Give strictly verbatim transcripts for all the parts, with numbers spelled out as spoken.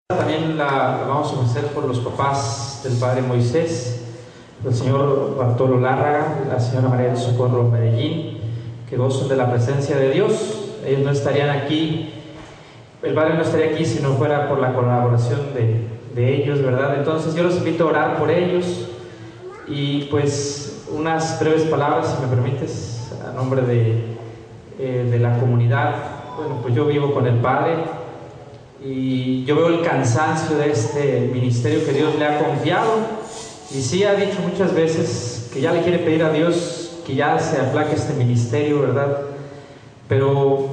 También la, la vamos a ofrecer por los papás del padre Moisés, el señor Bartolo Lárraga, la señora María del Socorro Medellín, que gozan de la presencia de Dios. Ellos no estarían aquí, el padre no estaría aquí si no fuera por la colaboración de, de ellos, ¿verdad? Entonces yo los invito a orar por ellos y pues unas breves palabras, si me permites, a nombre de, eh, de la comunidad. Bueno, pues yo vivo con el padre y yo veo el cansancio de este ministerio que Dios le ha confiado, y sí ha dicho muchas veces que ya le quiere pedir a Dios que ya se aplaque este ministerio, ¿verdad? Pero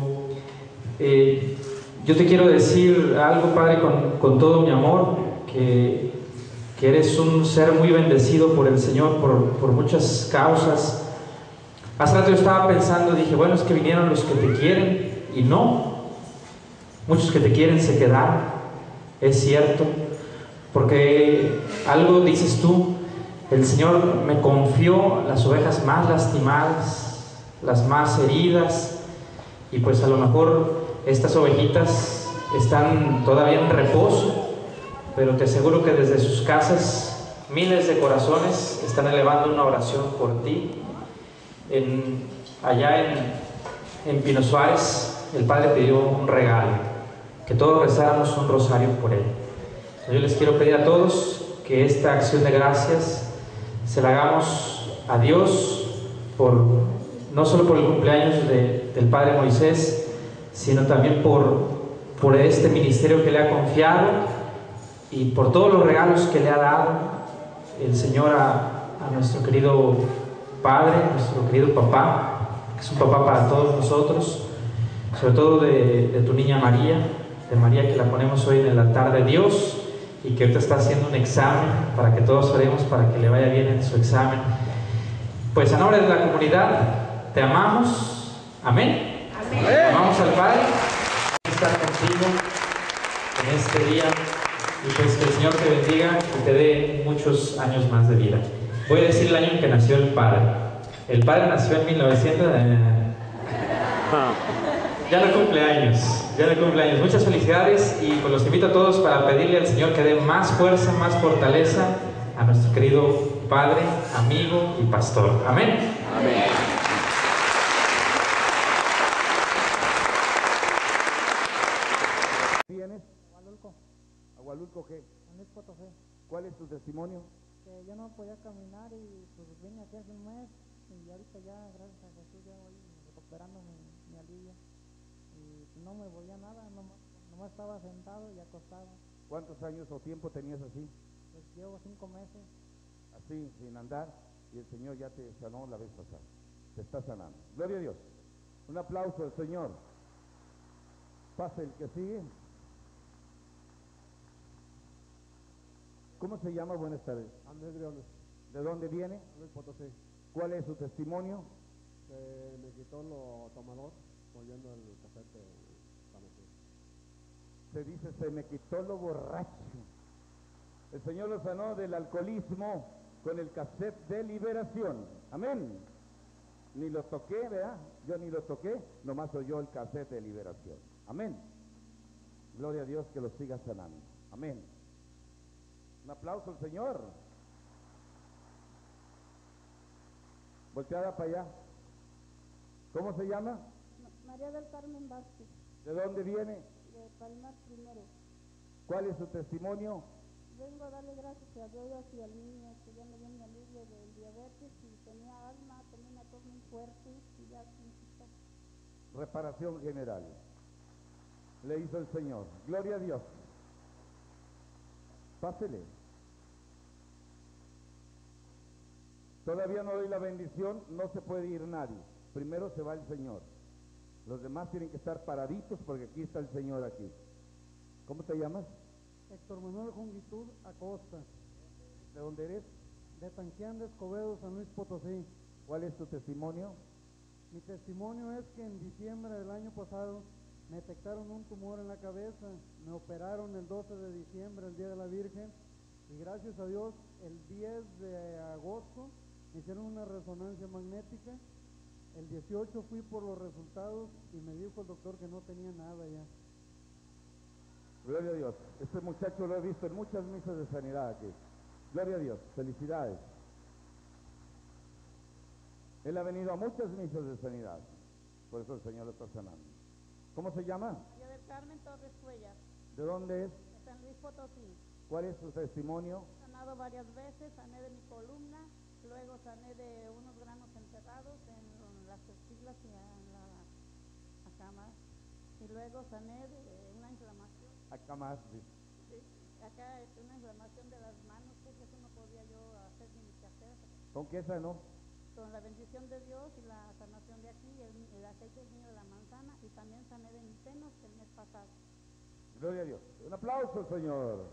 eh, yo te quiero decir algo, Padre, con, con todo mi amor, que, que eres un ser muy bendecido por el Señor, por, por muchas causas. Hace rato yo estaba pensando, dije, bueno, es que vinieron los que te quieren, y no. Muchos que te quieren se quedaron, es cierto, porque algo dices tú, el Señor me confió las ovejas más lastimadas, las más heridas, y pues a lo mejor estas ovejitas están todavía en reposo, pero te aseguro que desde sus casas miles de corazones están elevando una oración por ti. En, allá en, en Pino Suárez, el Padre pidió un regalo, que todos rezáramos un rosario por él. Yo les quiero pedir a todos que esta acción de gracias se la hagamos a Dios, por, no solo por el cumpleaños de, del Padre Moisés, sino también por, por este ministerio que le ha confiado y por todos los regalos que le ha dado el Señor a, a nuestro querido Padre, nuestro querido papá, que es un papá para todos nosotros, sobre todo de, de tu niña María, de María, que la ponemos hoy en el altar de Dios y que ahorita está haciendo un examen, para que todos oremos para que le vaya bien en su examen. Pues a nombre de la comunidad te amamos, amén. Amén. Amamos al Padre, estar contigo en este día, y pues que el Señor te bendiga y te dé muchos años más de vida. Voy a decir el año en que nació el Padre. El Padre nació en mil novecientos. Eh, ya no cumple años, ya no cumple años. Muchas felicidades, y pues los invito a todos para pedirle al Señor que dé más fuerza, más fortaleza a nuestro querido Padre, amigo y pastor. Amén. Amén. ¿Vienes? Agualulco. ¿Agualulco qué? San Luis Potosí. ¿Cuál es tu testimonio? Que yo no podía caminar y pues vine aquí hace un mes, y ahorita ya, gracias a Jesús, ya voy recuperando mi, mi alivio. Y no me volvía nada, nomás, nomás estaba sentado y acostado. ¿Cuántos años o tiempo tenías así? Pues llevo cinco meses. Así, sin andar, y el Señor ya te sanó la vez pasada. Te está sanando. Gloria a Dios. Un aplauso al Señor. Pase el que sigue. ¿Cómo se llama? Buenas tardes. Andrés Briones, ¿De dónde viene? Luis Potosí. ¿Cuál es su testimonio? Se me quitó lo tomador, oyendo el casete famoso. Se dice, se me quitó lo borracho. El Señor lo sanó del alcoholismo con el cassette de liberación. Amén. Ni lo toqué, ¿verdad? Yo ni lo toqué, nomás oyó el cassette de liberación. Amén. Gloria a Dios, que lo siga sanando. Amén. Un aplauso al Señor. Volteada para allá. ¿Cómo se llama? María del Carmen Vázquez, ¿De dónde viene? de Palmar Primero. ¿Cuál es su testimonio? Vengo a darle gracias a Dios y al niño que ya me dio mi alivio del diabetes, y tenía asma, tenía una tos muy fuerte y ya se me quitó. Reparación general. Le hizo el Señor. Gloria a Dios. Pásele. Todavía no doy la bendición, no se puede ir nadie. Primero se va el Señor. Los demás tienen que estar paraditos porque aquí está el Señor aquí. ¿Cómo te llamas? Héctor Manuel Jongitud Acosta, ¿De dónde eres? de Tanquián de Escobedo, San Luis Potosí. ¿Cuál es tu testimonio? Mi testimonio es que en diciembre del año pasado me detectaron un tumor en la cabeza, me operaron el doce de diciembre, el Día de la Virgen, y gracias a Dios el diez de agosto me hicieron una resonancia magnética. El dieciocho fui por los resultados y me dijo el doctor que no tenía nada ya. Gloria a Dios. Este muchacho lo he visto en muchas misas de sanidad aquí. Gloria a Dios. Felicidades. Él ha venido a muchas misas de sanidad. Por eso el Señor lo está sanando. ¿Cómo se llama? María del Carmen Torres Cuellar, ¿De dónde es? de San Luis Potosí. ¿Cuál es su testimonio? He sanado varias veces, sané de mi columna, luego sané de unos granos enterrados en las testilas y en la, la cama. Y luego sané de una inflamación. Acá más. Sí, acá es una inflamación de las manos, pues eso no podía yo hacer ni qué hacer. ¿Con qué sanó? Con la bendición de Dios y la sanación de aquí, el, el aceite del niño de la manzana, y también sané de mis senos el mes pasado. Gloria a Dios. Un aplauso, Señor.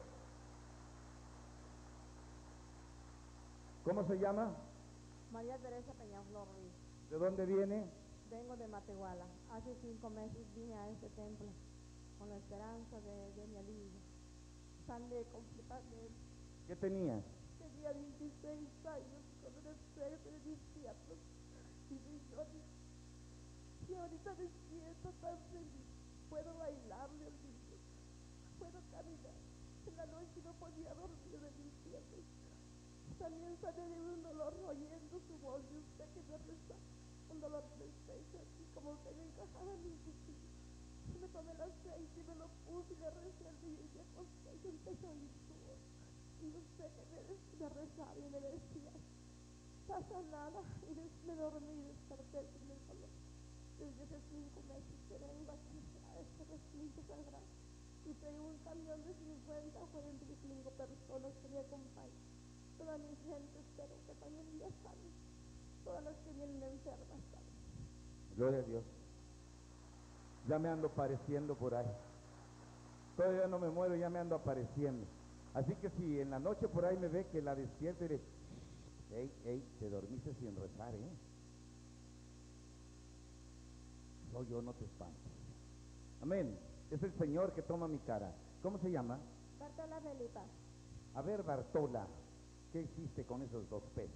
¿Cómo se llama? María Teresa Peñaflor Ruiz. ¿De dónde viene? Vengo de Matehuala. Hace cinco meses vine a este templo con la esperanza de, de mi alivio. Sané completamente. ¿Qué tenía? Tenía dieciséis años con una enfermedad de infierno y riñones. Y ahorita me siento tan feliz. Puedo bailarle al niño. Puedo caminar. En la noche no podía dormir del infierno. También sané de un dolor oyendo su voz de usted que me reza. Un dolor en el pecho, así como que me encajaba en mi intestino. Me tomé el aceite y me lo puse y le recé al niño y me acosté y empecé a oír su voz. Y usted que me, me rezaba y me decía, está sanada. Y des, me dormí y desperté sin el dolor. Desde hace cinco meses que vengo aquí a este recinto sagrado. Y traigo un camión de cincuenta o cuarenta y cinco personas que me acompañan. Toda mi gente espero que también ya saben. Todas las que vienen enfermas saben. Gloria a Dios. Ya me ando apareciendo por ahí. Todavía no me muero, ya me ando apareciendo. Así que si en la noche por ahí me ve que la despierto y le... Ey, ey, te dormiste sin rezar, ¿eh? No, yo no te espanto. Amén. Es el Señor que toma mi cara. ¿Cómo se llama? Bartola Felipa. A ver, Bartola, ¿qué hiciste con esos dos pesos?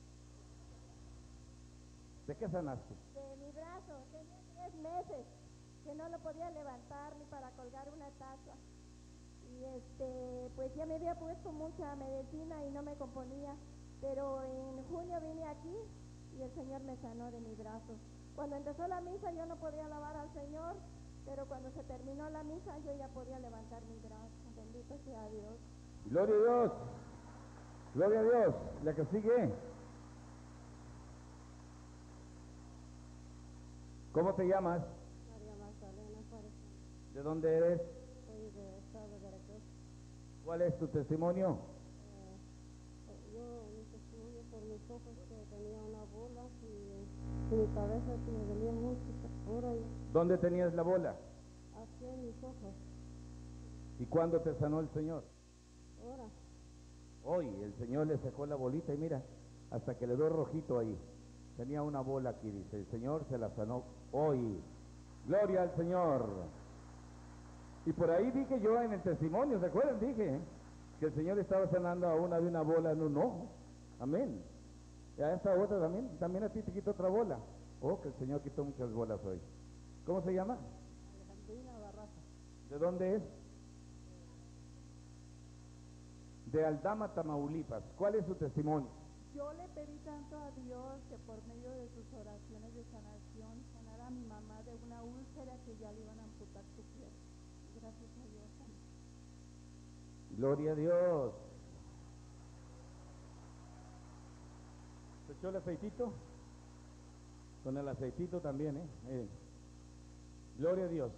¿De qué sanaste? De mi brazo, tenía tres meses que no lo podía levantar ni para colgar una taza. Y este, pues ya me había puesto mucha medicina y no me componía. Pero en junio vine aquí y el Señor me sanó de mi brazo. Cuando empezó la misa yo no podía alabar al Señor, pero cuando se terminó la misa yo ya podía levantar mi brazo. Bendito sea Dios. Gloria a Dios. Gloria a Dios. La que sigue. ¿Cómo te llamas? María Magdalena Juárez. ¿De dónde eres? Soy de Estado de Veracruz. ¿Cuál es tu testimonio? Eh, yo, mi testimonio por mis ojos, que tenía una bola y, y mi cabeza que me dolía mucho. Ahora ya, ¿Dónde tenías la bola? aquí en mis ojos. ¿Y cuándo te sanó el Señor? Ahora, Hoy el Señor le sacó la bolita y mira, hasta que le dio rojito ahí. Tenía una bola aquí, dice, el Señor se la sanó hoy. Gloria al Señor. Y por ahí dije yo en el testimonio, ¿se acuerdan? Dije ¿eh? que el Señor estaba sanando a una de una bola en un ojo. Amén. Y a esta otra también, también a ti te quitó otra bola. Oh, que el Señor quitó muchas bolas hoy. ¿Cómo se llama? Alejandrina Barraza. ¿De dónde es? De Aldama, Tamaulipas. ¿Cuál es su testimonio? Yo le pedí tanto a Dios que por medio de sus oraciones de sanación sanara a mi mamá de una úlcera que ya le iban a amputar su pierna. Gracias a Dios. Gloria a Dios. ¿Se echó el aceitito? Con el aceitito también, ¿eh? eh. Gloria a Dios.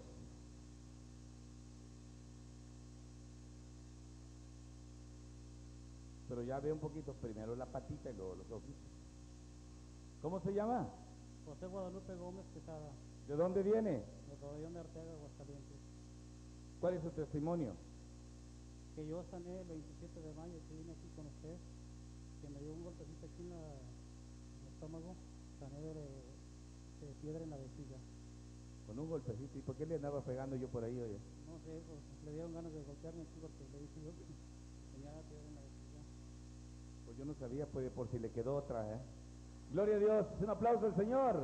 Pero ya ve un poquito, primero la patita y luego los ojitos. ¿Cómo se llama? José Guadalupe Gómez Quesada, ¿De dónde viene? de Pabellón de Arteaga, Aguascalientes. ¿Cuál es su testimonio? Que yo sané el veintisiete de mayo, que vine aquí con usted, que me dio un golpecito aquí en, la, en el estómago, sané de, de piedra en la vejiga. Con un golpecito. ¿Y por qué le andaba pegando yo por ahí, oye? No sé, pues le dieron ganas de golpearme aquí porque le dije yo que tenía piedra en la vejiga. Pues yo no sabía, pues por si le quedó otra, ¿eh? Gloria a Dios. Un aplauso al Señor.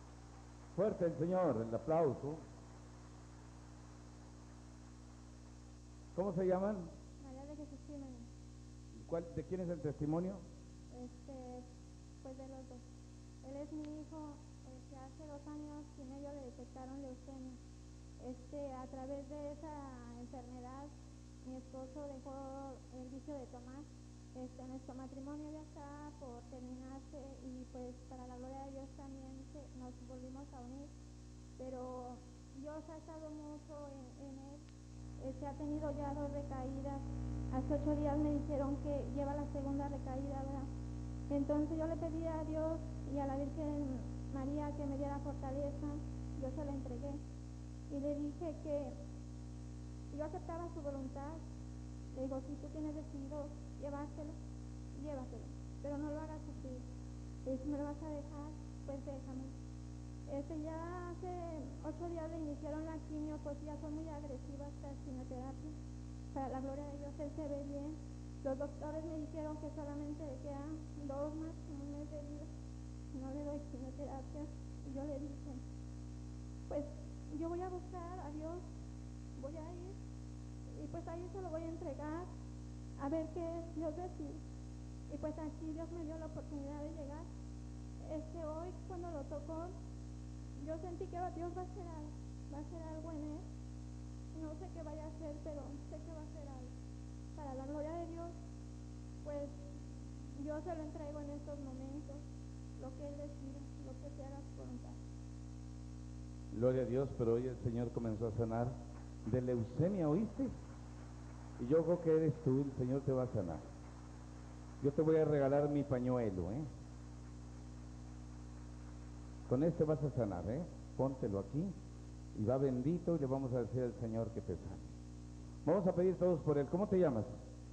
Fuerte el Señor, el aplauso. ¿Cómo se llaman? María de Jesús Jiménez. ¿Cuál, ¿De quién es el testimonio? Este, pues de los dos. Él es mi hijo. Este, hace dos años y medio le detectaron leucemia. Este, a través de esa enfermedad, mi esposo dejó el vicio de tomar. Este, nuestro matrimonio ya está por terminarse y pues para la gloria de Dios también se, nos volvimos a unir, pero Dios ha estado mucho en, en él. Este, ha tenido ya dos recaídas. Hace ocho días me dijeron que lleva la segunda recaída, ¿verdad? Entonces yo le pedí a Dios y a la Virgen María que me diera fortaleza. Yo se la entregué y le dije que yo aceptaba su voluntad. Le digo, si tú tienes decidido llevárselo, llévatelo, pero no lo hagas sufrir. Y si me lo vas a dejar, pues déjame. Este, ya hace ocho días le iniciaron la quimio, pues ya son muy agresivas las quimioterapias. Para la gloria de Dios, él se ve bien. Los doctores me dijeron que solamente le quedan dos más, un mes de vida. No le doy quimioterapia. Y yo le dije, pues yo voy a buscar a Dios, voy a ir, y pues ahí se lo voy a entregar, a ver qué Dios decide. Y pues aquí Dios me dio la oportunidad de llegar. Este, hoy cuando lo tocó, yo sentí que Dios va a hacer algo, va a hacer algo en él. No sé qué vaya a hacer, pero sé que va a hacer algo. Para la gloria de Dios, pues yo se lo entrego en estos momentos, lo que Él decida, lo que se haga su voluntad. Gloria a Dios, pero hoy el Señor comenzó a sanar de leucemia, ¿oíste? Y yo creo que eres tú, el Señor te va a sanar. Yo te voy a regalar mi pañuelo, ¿eh? Con este vas a sanar, ¿eh? Póntelo aquí y va bendito y le vamos a decir al Señor que te sane. Vamos a pedir todos por él. ¿Cómo te llamas?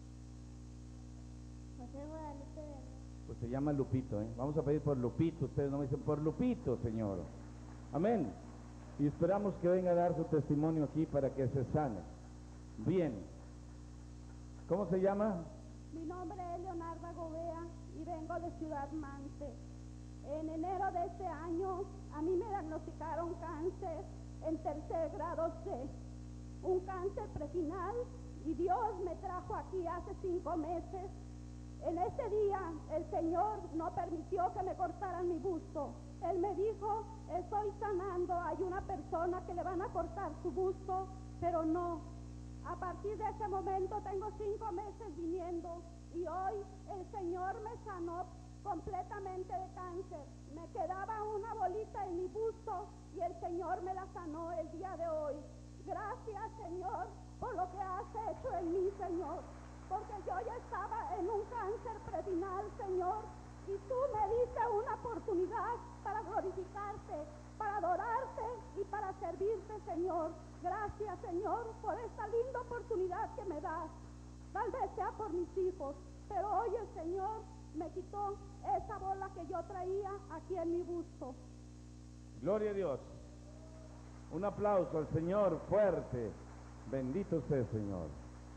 José Guadalupe de Herrera. Pues se llama Lupito, ¿eh? Vamos a pedir por Lupito. Ustedes no me dicen por Lupito, Señor. Amén. Y esperamos que venga a dar su testimonio aquí para que se sane. Bien. ¿Cómo se llama? Mi nombre es Leonarda Gobea y vengo de Ciudad Mante. En enero de este año a mí me diagnosticaron cáncer en tercer grado C, un cáncer prefinal, y Dios me trajo aquí hace cinco meses. En este día el Señor no permitió que me cortaran mi busto. Él me dijo, estoy sanando, hay una persona que le van a cortar su busto, pero no. A partir de ese momento tengo cinco meses viniendo y hoy el Señor me sanó completamente de cáncer. Me quedaba una bolita en mi busto y el Señor me la sanó el día de hoy. Gracias, Señor, por lo que has hecho en mí, Señor, porque yo ya estaba en un cáncer prefinal, Señor, y tú me diste una oportunidad para glorificarte, para adorarte y para servirte, Señor. Gracias, Señor, por esta linda oportunidad que me das. Tal vez sea por mis hijos, pero hoy el Señor me quitó esa bola que yo traía aquí en mi busto. Gloria a Dios. Un aplauso al Señor fuerte. Bendito usted, Señor.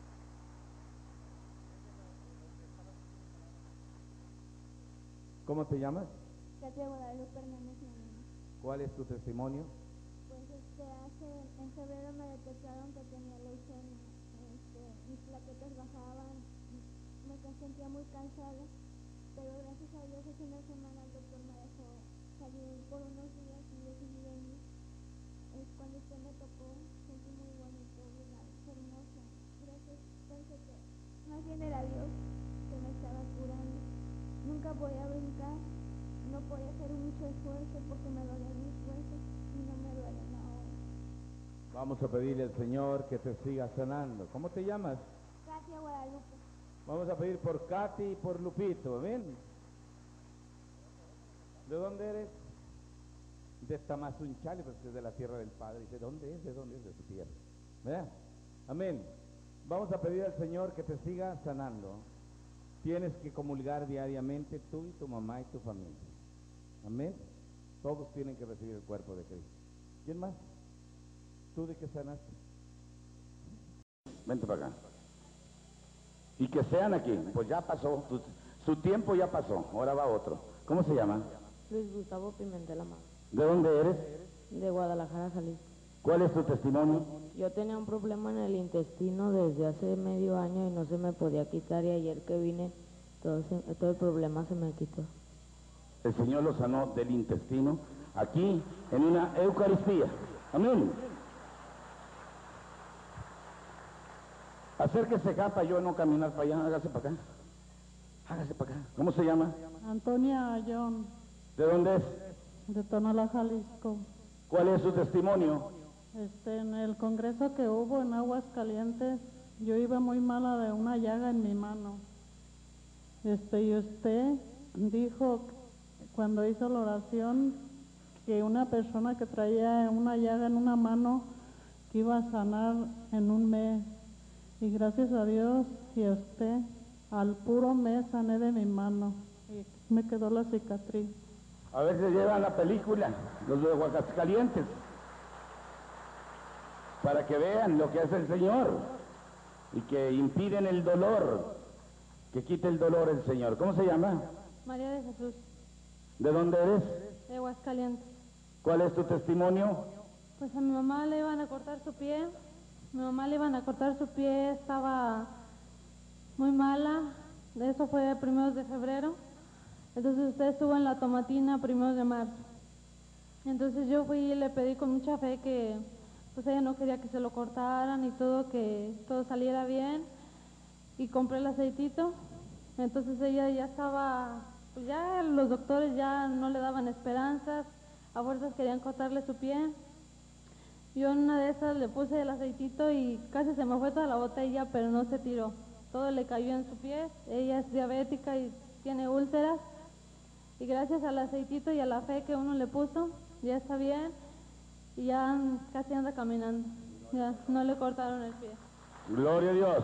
¿Cómo te llamas? Katia Guadalupe Hernández Menino. ¿Cuál es tu testimonio? Pues este, hace, en febrero me detectaron que tenía leucemia. Este, mis plaquetas bajaban, me sentía muy cansada, pero gracias a Dios hace una semana el doctor me dejó salir por unos días y decidí venir. Es cuando usted me tocó, sentí muy bonito, ¿verdad? Hermoso. Gracias, pensé que más bien era Dios que me estaba curando. Nunca podía brincar, no podía hacer mucho esfuerzo porque me dolían mis huesos y no me duelen ahora. Vamos a pedirle al Señor que te siga sanando. ¿Cómo te llamas? Katia Guadalupe. Vamos a pedir por Katy y por Lupito, ¿ven? ¿De dónde eres? De Tamazunchale, pues es de la tierra del Padre. Dice, ¿dónde es? ¿De dónde es? De su tierra. ¿Verdad? Amén. Vamos a pedir al Señor que te siga sanando. Tienes que comulgar diariamente tú y tu mamá y tu familia. Amén. Todos tienen que recibir el cuerpo de Cristo. ¿Quién más? ¿Tú de qué sanaste? Vente para acá. Y que sean aquí. Pues ya pasó. Tu, su tiempo ya pasó. Ahora va otro. ¿Cómo se llama? Luis Gustavo Pimentel Amado. ¿De dónde eres? De Guadalajara, Jalisco. ¿Cuál es tu testimonio? Yo tenía un problema en el intestino desde hace medio año y no se me podía quitar, y ayer que vine todo, se, todo el problema se me quitó. El Señor lo sanó del intestino aquí en una Eucaristía. Amén. Acérquese acá para yo no caminar para allá. Hágase para acá. Hágase para acá. ¿Cómo se llama? Antonia Ayón, ¿De dónde es? de Tonalá, Jalisco. ¿Cuál es su testimonio? Este, en el congreso que hubo en Aguascalientes, yo iba muy mala de una llaga en mi mano. Este, y usted dijo cuando hizo la oración que una persona que traía una llaga en una mano que iba a sanar en un mes. Y gracias a Dios y a usted, al puro mes sané de mi mano y me quedó la cicatriz. A ver si llevan la película, los de Aguascalientes, para que vean lo que hace el Señor y que impiden el dolor, que quite el dolor el Señor. ¿Cómo se llama? María de Jesús, ¿De dónde eres? de Aguascalientes. ¿Cuál es tu testimonio? Pues a mi mamá le iban a cortar su pie, mi mamá le iban a cortar su pie, estaba muy mala, eso fue primeros de febrero, entonces usted estuvo en la tomatina primeros de marzo. Entonces yo fui y le pedí con mucha fe que pues ella no quería que se lo cortaran y todo, que todo saliera bien, y compré el aceitito. Entonces ella ya estaba, pues ya los doctores ya no le daban esperanzas, a fuerzas querían cortarle su pie. Yo en una de esas le puse el aceitito y casi se me fue toda la botella, pero no se tiró, todo le cayó en su pie. Ella es diabética y tiene úlceras, y gracias al aceitito y a la fe que uno le puso, ya está bien y ya casi anda caminando, ya no le cortaron el pie. Gloria a Dios.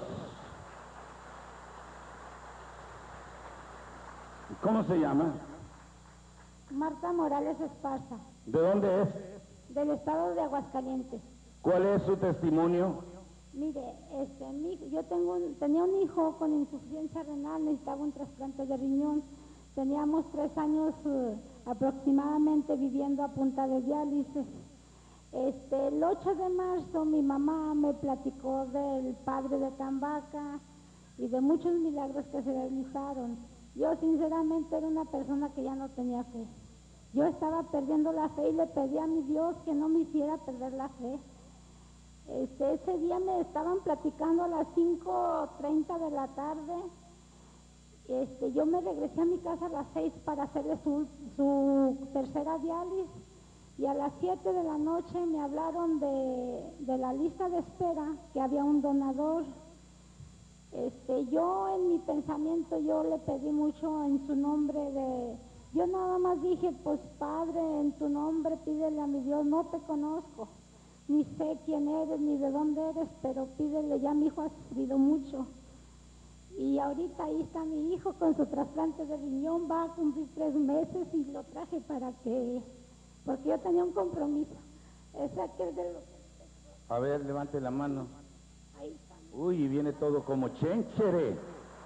¿Cómo se llama? Marta Morales Esparza, ¿De dónde es? del estado de Aguascalientes. ¿Cuál es su testimonio? Mire, este, mi, yo tengo un, tenía un hijo con insuficiencia renal, necesitaba un trasplante de riñón. Teníamos tres años uh, aproximadamente viviendo a punta de diálisis. Este, el ocho de marzo mi mamá me platicó del padre de Tambaca y de muchos milagros que se realizaron. Yo sinceramente era una persona que ya no tenía fe. Yo estaba perdiendo la fe y le pedí a mi Dios que no me hiciera perder la fe. Este, ese día me estaban platicando a las cinco treinta de la tarde. Este, yo me regresé a mi casa a las seis para hacerle su, su tercera diálisis, y a las siete de la noche me hablaron de, de la lista de espera, que había un donador. Este, yo en mi pensamiento yo le pedí mucho en su nombre de... Yo nada más dije, pues Padre, en tu nombre pídele a mi Dios, no te conozco, ni sé quién eres, ni de dónde eres, pero pídele, ya mi hijo ha sufrido mucho. Y ahorita ahí está mi hijo con su trasplante de riñón, va a cumplir tres meses y lo traje para que, porque yo tenía un compromiso. Es aquel de los... A ver, levante la mano. Ahí está. Uy, viene todo como chénchere.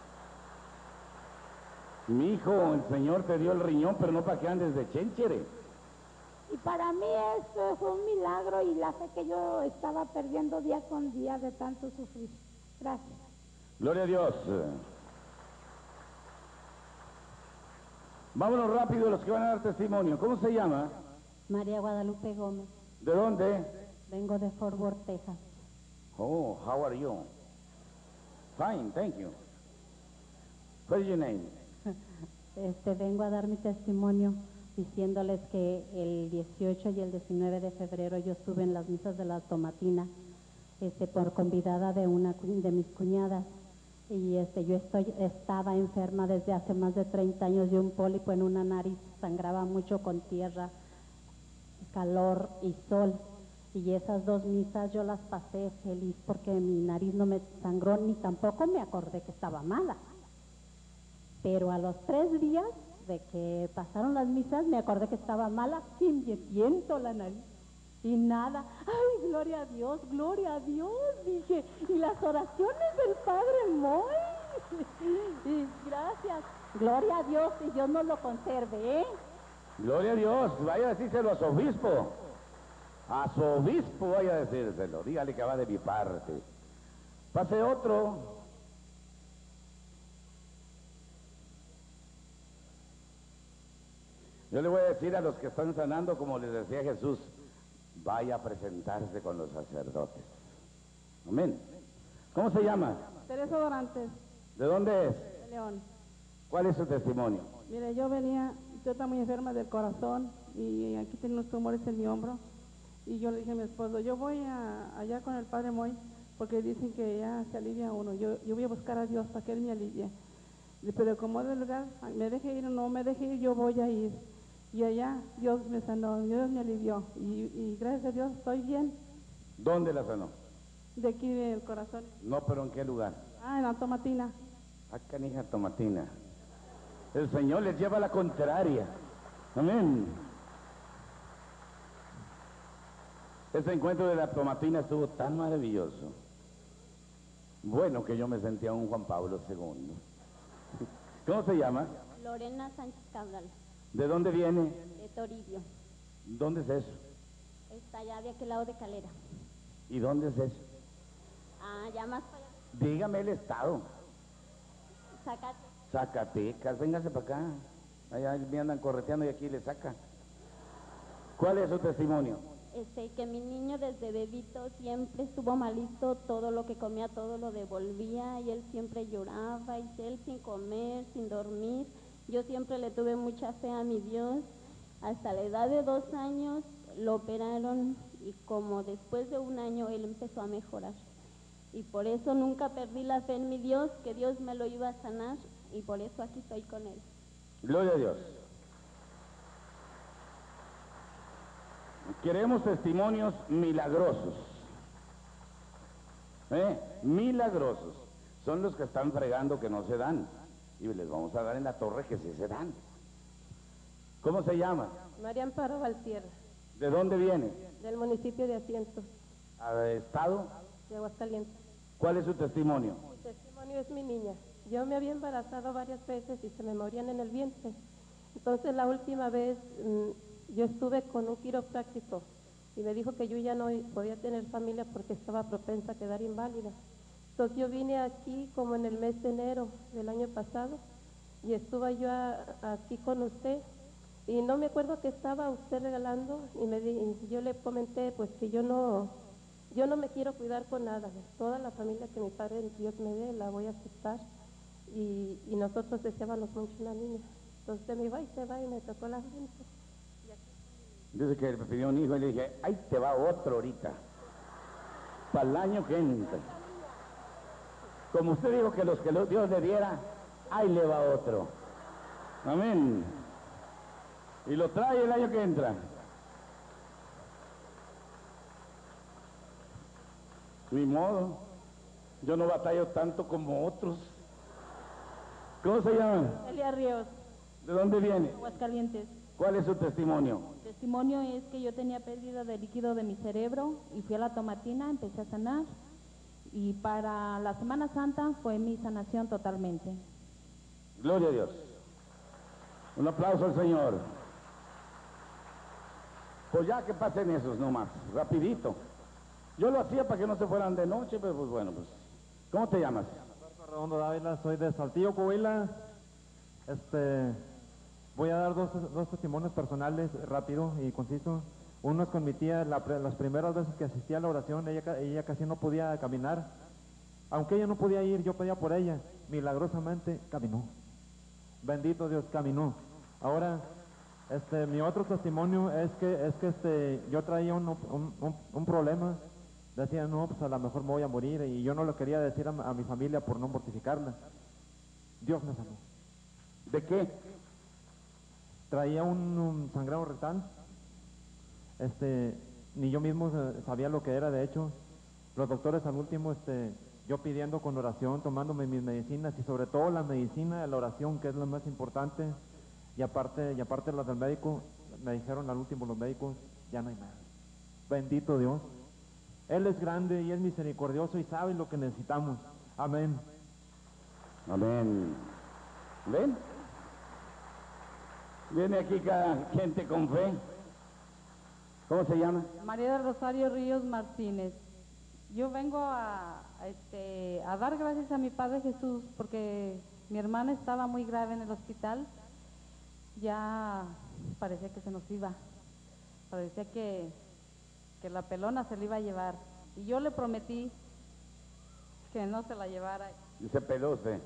Mi hijo, el Señor te dio el riñón, pero no para que andes de chénchere. Y para mí eso fue un milagro y la fe que yo estaba perdiendo día con día de tanto sufrir. Gracias. Gloria a Dios. Vámonos rápido los que van a dar testimonio. ¿Cómo se llama? María Guadalupe Gómez. ¿De dónde? Vengo de Fort Worth, Texas. Oh, how are you? Fine, thank you. What is your name? Este, vengo a dar mi testimonio diciéndoles que el dieciocho y el diecinueve de febrero yo estuve en las misas de la Tomatina, este, por convidada de una de mis cuñadas, y este, yo estoy, estaba enferma desde hace más de treinta años de un pólipo en una nariz, sangraba mucho con tierra, calor y sol, y esas dos misas yo las pasé feliz porque mi nariz no me sangró ni tampoco me acordé que estaba mala. Pero a los tres días de que pasaron las misas, me acordé que estaba mala y me siento la nariz. Y nada, ay, gloria a Dios, gloria a Dios, dije, y las oraciones del Padre Moy, y gracias, gloria a Dios, y Dios nos lo conserve, ¿eh? Gloria a Dios, vaya, decírselo a su obispo. A su obispo vaya a decírselo, dígale que va de mi parte. Pase otro. Yo le voy a decir a los que están sanando, como les decía Jesús, vaya a presentarse con los sacerdotes. Amén. ¿Cómo se llama? Teresa Dorantes. ¿De dónde es? De León. ¿Cuál es su testimonio? Mire, yo venía, yo estaba muy enferma del corazón y aquí tengo unos tumores en mi hombro. Y yo le dije a mi esposo, yo voy a, allá con el Padre Moy, porque dicen que ya se alivia uno. Yo, yo voy a buscar a Dios para que Él me alivie. Pero como del lugar, me deje ir o no me deje ir, yo voy a ir. Y allá Dios me sanó, Dios me alivió. Y, y gracias a Dios estoy bien. ¿Dónde la sanó? De aquí del corazón. No, pero ¿en qué lugar? Ah, en la Tomatina. Ah, canija Tomatina. El Señor les lleva la contraria. Amén. Ese encuentro de la Tomatina estuvo tan maravilloso. Bueno, que yo me sentía un Juan Pablo segundo. ¿Cómo se llama? Lorena Sánchez Cabral. ¿De dónde viene? De Toribio. ¿Dónde es eso? Está allá de aquel lado de Calera. ¿Y dónde es eso? Ah, ya más para allá. Dígame el estado. Zacatecas. Zacatecas, véngase para acá. Allá me andan correteando y aquí le saca. ¿Cuál es su testimonio? Este, que mi niño desde bebito siempre estuvo malito, todo lo que comía, todo lo devolvía, y él siempre lloraba, y él sin comer, sin dormir. Yo siempre le tuve mucha fe a mi Dios. Hasta la edad de dos años lo operaron, y como después de un año él empezó a mejorar. Y por eso nunca perdí la fe en mi Dios, que Dios me lo iba a sanar, y por eso aquí estoy con él. Gloria a Dios. Queremos testimonios milagrosos. ¿Eh? Milagrosos. Son los que están fregando que no se dan. Y les vamos a dar en la torre que sí se dan. ¿Cómo se llama? María Amparo Valtierra. ¿De dónde viene? Del municipio de Asiento. ¿Estado? De Aguascalientes. ¿Cuál es su testimonio? Mi testimonio es mi niña. Yo me había embarazado varias veces y se me morían en el vientre. Entonces la última vez mmm, yo estuve con un quiropráctico y me dijo que yo ya no podía tener familia porque estaba propensa a quedar inválida. Entonces yo vine aquí como en el mes de enero del año pasado y estuve yo a, a aquí con usted y no me acuerdo que estaba usted regalando y, me di, y yo le comenté pues que yo no, yo no me quiero cuidar con nada. Toda la familia que mi Padre Dios me dé la voy a aceptar y, y nosotros deseábamos mucho una niña. Entonces se me iba y se va y me tocó la gente. Dice que me pidió un hijo y le dije, ahí te va otro ahorita, para el año que entra. Como usted dijo que los que Dios le diera, ahí le va otro. Amén. Y lo trae el año que entra. Ni modo, yo no batallo tanto como otros. ¿Cómo se llama? Elia Ríos. ¿De dónde viene? Aguascalientes. ¿Cuál es su testimonio? El testimonio es que yo tenía pérdida de líquido de mi cerebro y fui a la Tomatina, empecé a sanar y para la Semana Santa fue mi sanación totalmente. Gloria a Dios. Un aplauso al Señor. Pues ya que pasen esos nomás, rapidito. Yo lo hacía para que no se fueran de noche, pero pues bueno, pues. ¿Cómo te llamas? Alberto Redondo Dávila, soy de Saltillo, Coahuila. Este, voy a dar dos, dos testimonios personales rápido y conciso. Uno es con mi tía, la, las primeras veces que asistí a la oración, ella, ella casi no podía caminar. Aunque ella no podía ir, yo pedía por ella. Milagrosamente caminó. Bendito Dios, caminó. Ahora, este, mi otro testimonio es que, es que este, yo traía un, un, un, un problema. Decía, no, pues a lo mejor me voy a morir, y yo no lo quería decir a, a mi familia por no mortificarla. Dios me sanó. ¿De qué? Traía un, un sangrado rectal. Este, ni yo mismo sabía lo que era, de hecho. Los doctores al último, este, yo pidiendo con oración, tomándome mis medicinas, y sobre todo la medicina de la oración, que es lo más importante, y aparte, y aparte las del médico, me dijeron al último los médicos, ya no hay nada. Bendito Dios. Él es grande y es misericordioso y sabe lo que necesitamos. Amén. Amén. ¿Ven? Viene aquí cada gente con fe. ¿Cómo se llama? María del Rosario Ríos Martínez. Yo vengo a, a, este, a dar gracias a mi Padre Jesús porque mi hermana estaba muy grave en el hospital. Ya parecía que se nos iba. Parecía que, que la pelona se la iba a llevar. Y yo le prometí que no se la llevara. Y se peló usted.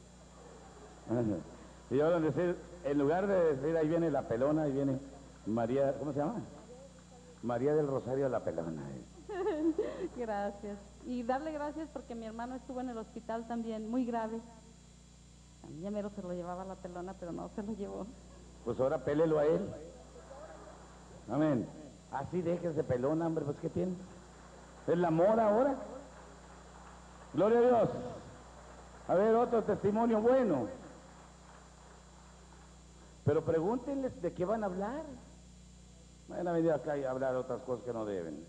Y ahora decir, en lugar de decir ahí viene la pelona, ahí viene María, ¿cómo se llama? María del Rosario la pelona. Gracias. Y darle gracias porque mi hermano estuvo en el hospital también, muy grave. A mí ya mero se lo llevaba la pelona, pero no se lo llevó. Pues ahora pélelo a él. Amén. Así déjese pelona, hombre, pues ¿qué tiene? Es la moda ahora. Gloria a Dios. A ver, otro testimonio bueno. Pero pregúntenles de qué van a hablar. Van a venir acá y a hablar otras cosas que no deben.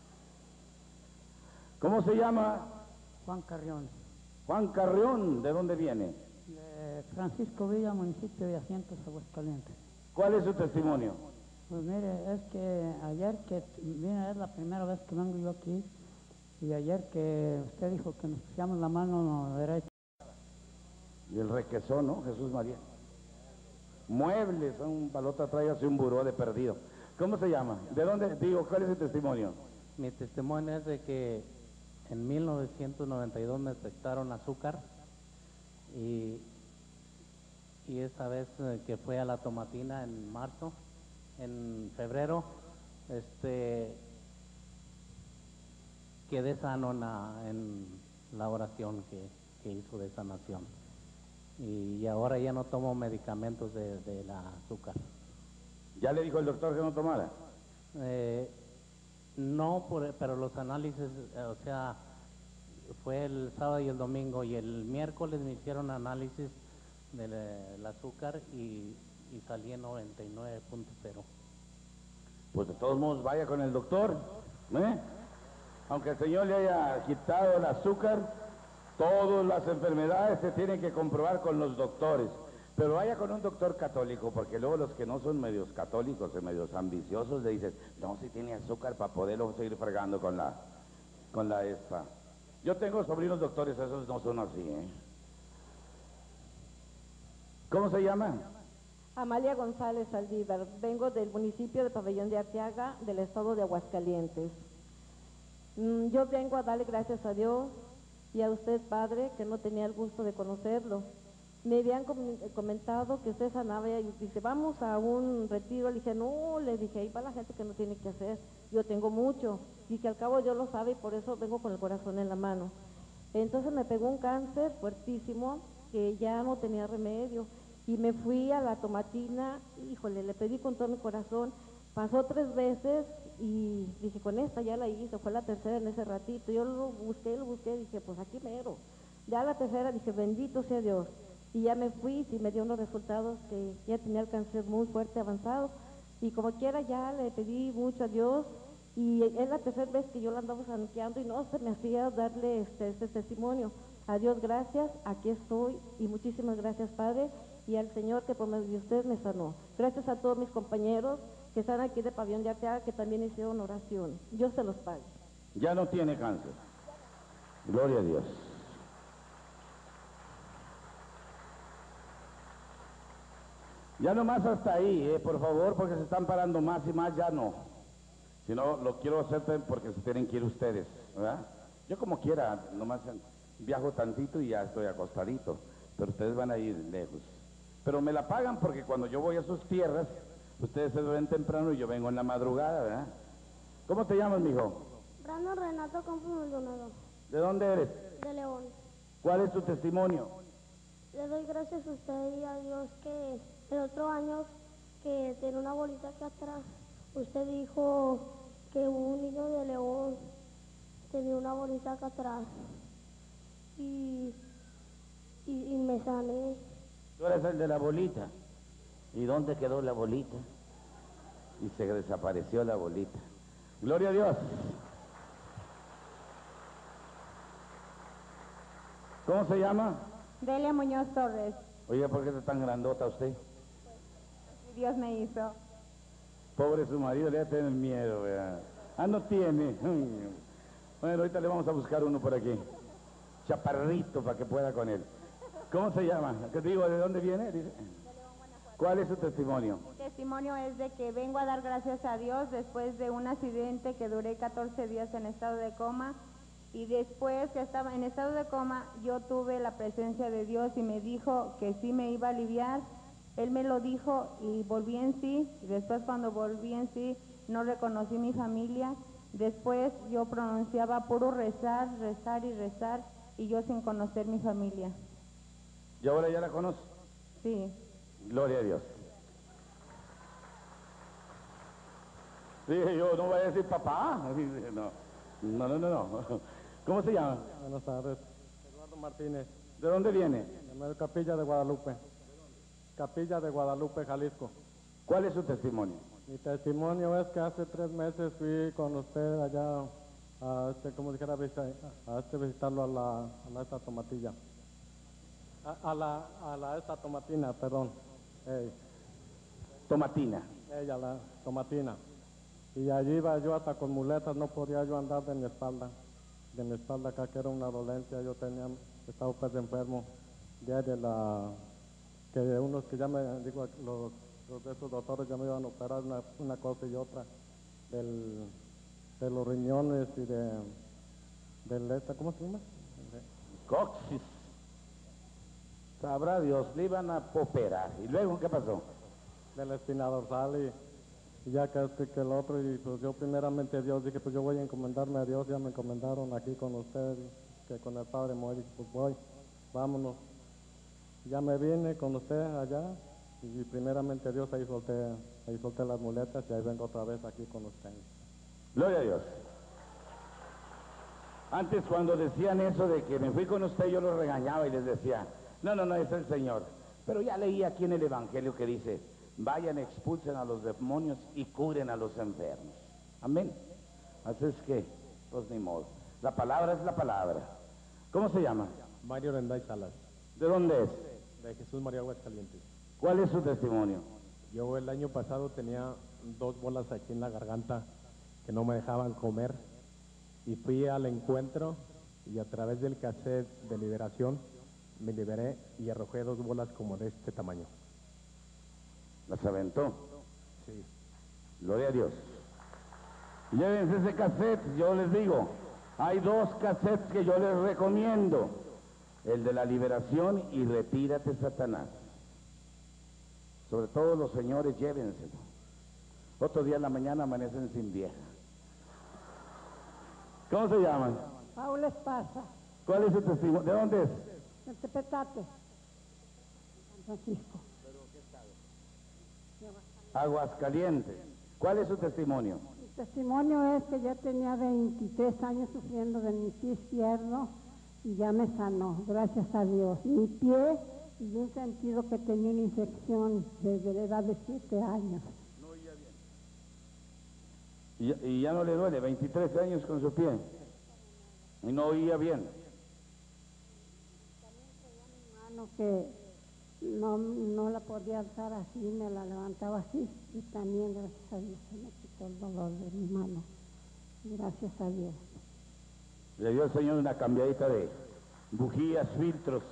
¿Cómo se llama? Juan Carrión. Juan Carrión, ¿de dónde viene? De Francisco Villa, municipio de Asientos, Aguascalientes. ¿Cuál es su testimonio? Pues mire, es que ayer que vine, es la primera vez que vengo yo aquí, y ayer que usted dijo que nos pusiéramos la mano derecha. Y el requesón, ¿no? Jesús María. Muebles, un palota trae así un buró de perdido. ¿Cómo se llama? ¿De dónde? Digo, ¿cuál es el testimonio? Mi testimonio es de que en mil novecientos noventa y dos me detectaron azúcar y, y esa vez que fue a la tomatina en marzo, en febrero, este, quedé sano en la, en la oración que, que hizo de sanación. Y ahora ya no tomo medicamentos de, de la azúcar. ¿Ya le dijo el doctor que no tomara? Eh, no, por, pero los análisis, eh, o sea, fue el sábado y el domingo, y el miércoles me hicieron análisis del el azúcar y, y salí en noventa y nueve punto cero. Pues de todos modos vaya con el doctor, ¿eh? Aunque el Señor le haya quitado el azúcar, todas las enfermedades se tienen que comprobar con los doctores. Pero vaya con un doctor católico, porque luego los que no son medios católicos y medios ambiciosos le dicen, no, si tiene azúcar para poderlo seguir fregando con la, con la esta. Yo tengo sobrinos doctores, esos no son así, ¿eh? ¿Cómo se llama? Amalia González Saldívar, vengo del municipio de Pabellón de Arteaga, del estado de Aguascalientes. Mm, yo vengo a darle gracias a Dios y a usted, Padre, que no tenía el gusto de conocerlo. Me habían com comentado que usted sanaba y dice, vamos a un retiro. Le dije, no, le dije, ahí va la gente que no tiene que hacer. Yo tengo mucho y que al cabo Dios lo sabe y por eso vengo con el corazón en la mano. Entonces me pegó un cáncer fuertísimo que ya no tenía remedio y me fui a la tomatina. Híjole, le pedí con todo mi corazón. Pasó tres veces y dije, con esta ya la hice, fue la tercera en ese ratito. Yo lo busqué, lo busqué, dije, pues aquí mero. Ya la tercera dije, bendito sea Dios. Y ya me fui y me dio unos resultados que ya tenía el cáncer muy fuerte, avanzado. Y como quiera ya le pedí mucho a Dios y es la tercera vez que yo la andaba sanqueando y no se me hacía darle este, este testimonio. A Dios gracias, aquí estoy y muchísimas gracias, Padre, y al Señor que por medio de usted me sanó. Gracias a todos mis compañeros que están aquí de Pabellón de Arteaga que también hicieron oración. Dios se los pague. Ya no tiene cáncer. Gloria a Dios. Ya nomás hasta ahí, eh, por favor, porque se están parando más y más, ya no. Si no, lo quiero hacer porque se tienen que ir ustedes, ¿verdad? Yo como quiera, nomás viajo tantito y ya estoy acostadito, pero ustedes van a ir lejos. Pero me la pagan porque cuando yo voy a sus tierras, ustedes se ven temprano y yo vengo en la madrugada, ¿verdad? ¿Cómo te llamas, mijo? Brando Renato Campos Maldonado. ¿De dónde eres? De León. ¿Cuál es tu testimonio? Le doy gracias a usted y a Dios que el otro año que tenía una bolita acá atrás, usted dijo que un niño de León tenía una bolita acá atrás y, y, y me sané. Tú eres el de la bolita. ¿Y dónde quedó la bolita? Y se desapareció la bolita. Gloria a Dios. ¿Cómo se llama? Delia Muñoz Torres. Oiga, ¿por qué está tan grandota usted? Dios me hizo. Pobre su marido, le va a tener miedo, vea. Ah, no tiene. Bueno, ahorita le vamos a buscar uno por aquí. Chaparrito para que pueda con él. ¿Cómo se llama? ¿Qué digo? ¿De dónde viene? Dice. ¿Cuál es su testimonio? Mi testimonio es de que vengo a dar gracias a Dios después de un accidente que duré catorce días en estado de coma, y después que estaba en estado de coma yo tuve la presencia de Dios y me dijo que sí me iba a aliviar. Él me lo dijo y volví en sí, y después cuando volví en sí no reconocí mi familia. Después yo pronunciaba puro rezar, rezar y rezar, y yo sin conocer mi familia. ¿Y ahora ya la conoce? Sí. Gloria a Dios. Dije yo, no voy a decir papá. No, no, no, no. no. ¿Cómo se llama? Buenas tardes. Eduardo Martínez. ¿De dónde viene? De Capilla de Guadalupe. Capilla de Guadalupe, Jalisco. ¿Cuál es su testimonio? Mi testimonio es que hace tres meses fui con usted allá a este, como dijera, a este visitarlo a la, a la esta tomatilla. A, a la, a la esta tomatina, perdón. Ey. Tomatina. Ella, la tomatina. Y allí iba yo hasta con muletas, no podía yo andar de mi espalda. De mi espalda acá, que era una dolencia, yo tenía, estaba pues enfermo. Ya de la, que unos que ya me, digo, los, los de esos doctores ya me iban a operar una, una cosa y otra. Del, de los riñones y de, del esta, ¿cómo se llama? Coxis. Sabrá Dios, le iban a operar. ¿Y luego qué pasó? De la espina dorsal y, y ya que este que el otro, y pues yo primeramente a Dios dije, pues yo voy a encomendarme a Dios, ya me encomendaron aquí con usted, que con el Padre Moy, dije, pues voy, vámonos. Ya me vine con usted allá, y primeramente a Dios ahí solté, ahí solté las muletas y ahí vengo otra vez aquí con usted. Gloria a Dios. Antes cuando decían eso de que me fui con usted, yo los regañaba y les decía, no, no, no, es el Señor. Pero ya leí aquí en el Evangelio que dice, vayan, expulsen a los demonios y curen a los enfermos. Amén. Así es que, pues ni modo. La palabra es la palabra. ¿Cómo se llama? Mario Renday Salas. ¿De dónde es? De Jesús María Aguascalientes. ¿Cuál es su testimonio? Yo el año pasado tenía dos bolas aquí en la garganta que no me dejaban comer y fui al encuentro y a través del cassette de liberación me liberé y arrojé dos bolas como de este tamaño. ¿Las aventó? Sí. Gloria a Dios. Llévense ese cassette, yo les digo, hay dos cassettes que yo les recomiendo. El de la liberación y retírate, Satanás. Sobre todo los señores, llévenselo. Otro día en la mañana amanecen sin vieja. ¿Cómo se llaman? Paula Esparza. ¿Cuál es su testimonio? ¿De dónde es? De Tepetate. San Francisco. Aguascalientes. ¿Cuál es su testimonio? Mi testimonio es que yo tenía veintitrés años sufriendo de mi pie izquierdo y ya me sanó, gracias a Dios. Mi pie y un sentido que tenía una infección desde la edad de siete años. No oía bien. Y, y ya no le duele, veintitrés años con su pie. Y no oía bien. También tenía mi mano que no, no la podía alzar así, me la levantaba así. Y también, gracias a Dios, se me quitó el dolor de mi mano. Gracias a Dios. Le dio el Señor una cambiadita de bujías, filtros,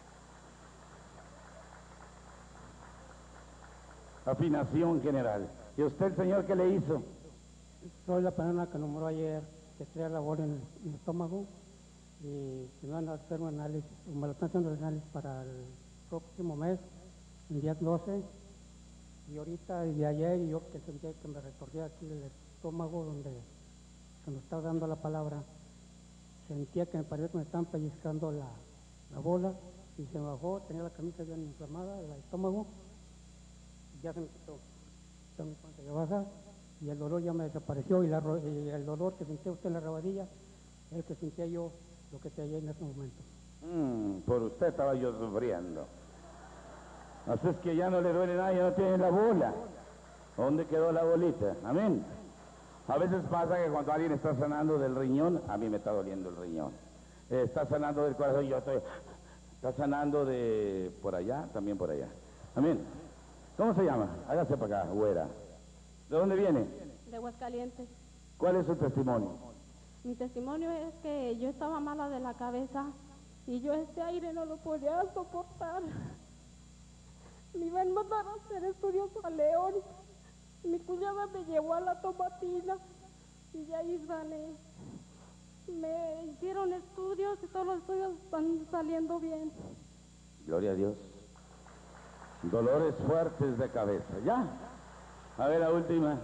afinación general. ¿Y usted, el Señor, qué le hizo? Soy la persona que nombró ayer, que trae la bola en el, en el estómago y que me van a hacer un análisis, o me lo están haciendo el análisis para el próximo mes, el día doce. Y ahorita, y ayer, yo que sentía que me retorcía aquí el estómago donde se me estaba dando la palabra, sentía que me parecía que me estaban pellizcando la, la bola y se me bajó, tenía la camisa bien inflamada, el estómago, y ya se me quitó. Entonces, cuando se baja, y el dolor ya me desapareció, y, la, y el dolor que sentía usted en la rabadilla, es el que sentía yo, lo que tenía en ese momento. Mm, por usted estaba yo sufriendo. Así es que ya no le duele nada, ya no tiene la bola. ¿Dónde quedó la bolita? Amén. A veces pasa que cuando alguien está sanando del riñón, a mí me está doliendo el riñón. Eh, está sanando del corazón, yo estoy... Está sanando de por allá, también por allá. Amén. ¿Cómo se llama? Hágase para acá, güera. ¿De dónde viene? De Aguascalientes. ¿Cuál es su testimonio? Mi testimonio es que yo estaba mala de la cabeza y yo este aire no lo podía soportar. Me iban a mandar a hacer estudios a León. Mi cuñada me llevó a la Tomatina y de ahí gané. Me hicieron estudios y todos los estudios están saliendo bien. Gloria a Dios. Dolores fuertes de cabeza. ¿Ya? A ver, la última.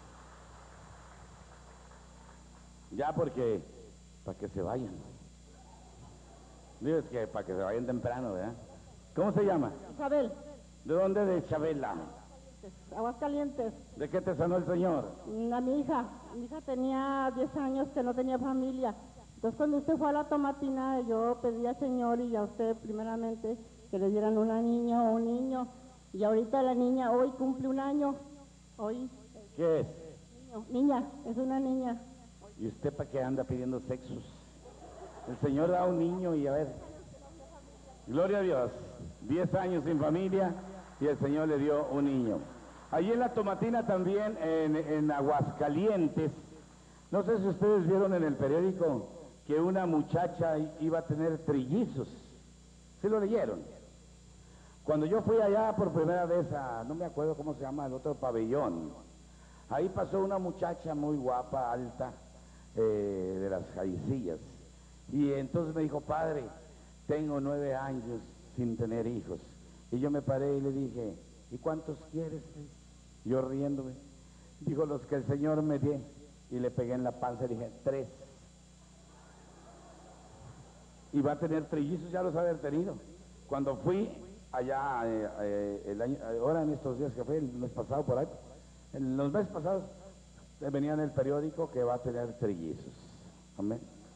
Ya, porque para que se vayan. Dices que para que se vayan temprano, ¿verdad? ¿Cómo se llama? Isabel, ¿De dónde? De Chabela. Aguascalientes. ¿De qué te sanó el Señor? A mi hija, mi hija tenía diez años que no tenía familia. Entonces cuando usted fue a la Tomatina, yo pedí al Señor y a usted primeramente que le dieran una niña o un niño. Y ahorita la niña hoy cumple un año. Hoy. ¿Qué es? Niño, niña, es una niña. ¿Y usted para qué anda pidiendo sexos? El Señor da un niño y a ver. Gloria a Dios. Diez años sin familia y el Señor le dio un niño. Allí en la Tomatina también, en, en Aguascalientes, no sé si ustedes vieron en el periódico que una muchacha iba a tener trillizos. ¿Sí lo leyeron? Cuando yo fui allá por primera vez a, no me acuerdo cómo se llama, el otro pabellón, ahí pasó una muchacha muy guapa, alta, eh, de las Jaisillas, y entonces me dijo, padre, tengo nueve años sin tener hijos. Y yo me paré y le dije, ¿y cuántos quieres? Yo riéndome, dijo, los que el Señor me dé. Y le pegué en la panza y dije, tres. Y va a tener trillizos, ya los ha haber tenido. Cuando fui allá, eh, eh, el año, ahora en estos días que fue, el mes pasado por ahí, en los meses pasados, eh, venía en el periódico que va a tener trillizos. Amén.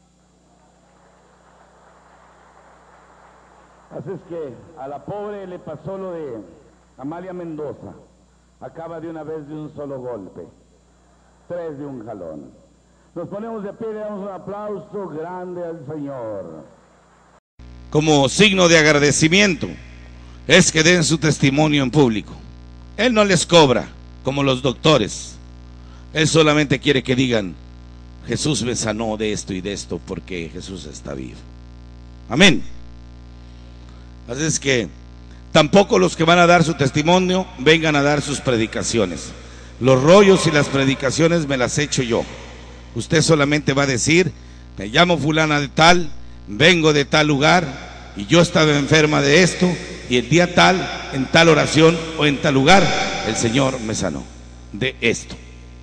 Así es que a la pobre le pasó lo de Amalia Mendoza. Acaba de una vez de un solo golpe. Tres de un jalón. Nos ponemos de pie y le damos un aplauso grande al Señor. Como signo de agradecimiento es que den su testimonio en público. Él no les cobra como los doctores. Él solamente quiere que digan, Jesús me sanó de esto y de esto porque Jesús está vivo. Amén. Así es que tampoco los que van a dar su testimonio vengan a dar sus predicaciones. Los rollos y las predicaciones me las echo yo. Usted solamente va a decir, me llamo fulana de tal, vengo de tal lugar y yo estaba enferma de esto y el día tal, en tal oración o en tal lugar, el Señor me sanó de esto.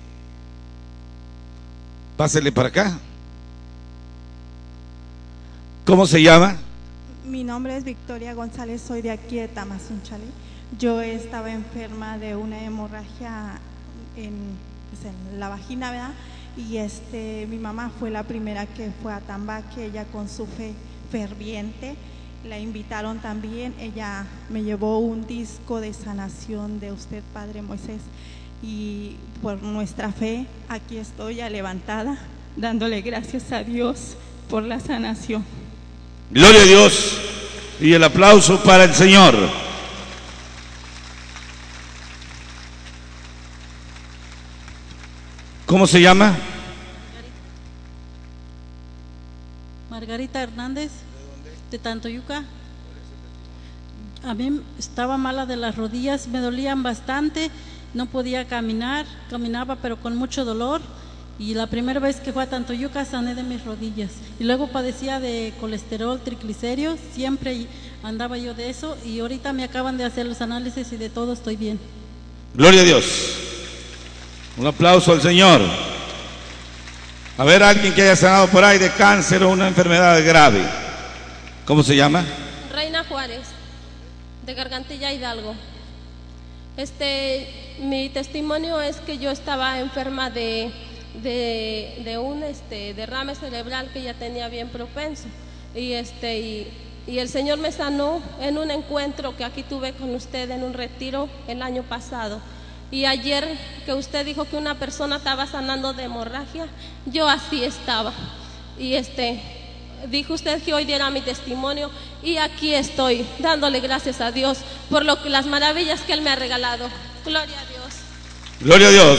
Pásele para acá. ¿Cómo se llama? Mi nombre es Victoria González, soy de aquí de Tamazunchale. Yo estaba enferma de una hemorragia en, pues en la vagina, ¿verdad? Y este, mi mamá fue la primera que fue a Tambaque, ella con su fe ferviente, la invitaron también, ella me llevó un disco de sanación de usted, Padre Moisés, y por nuestra fe aquí estoy ya levantada, dándole gracias a Dios por la sanación. Gloria a Dios y el aplauso para el Señor. ¿Cómo se llama? Margarita Hernández, de Tantoyuca. A mí estaba mala de las rodillas, me dolían bastante, no podía caminar, caminaba pero con mucho dolor. Y la primera vez que fue a Tantoyuca sané de mis rodillas. Y luego padecía de colesterol, triglicéridos, siempre andaba yo de eso. Y ahorita me acaban de hacer los análisis y de todo estoy bien. Gloria a Dios. Un aplauso al Señor. A ver, alguien que haya sanado por ahí de cáncer o una enfermedad grave. ¿Cómo se llama? Reina Juárez, de Gargantilla, Hidalgo. Este, mi testimonio es que yo estaba enferma de... De, de un este, derrame cerebral que ya tenía bien propenso y, este, y, y el Señor me sanó en un encuentro que aquí tuve con usted en un retiro el año pasado. Y ayer que usted dijo que una persona estaba sanando de hemorragia, yo así estaba. Y este, dijo usted que hoy diera mi testimonio y aquí estoy dándole gracias a Dios por lo que, las maravillas que Él me ha regalado. Gloria a Dios. Gloria a Dios.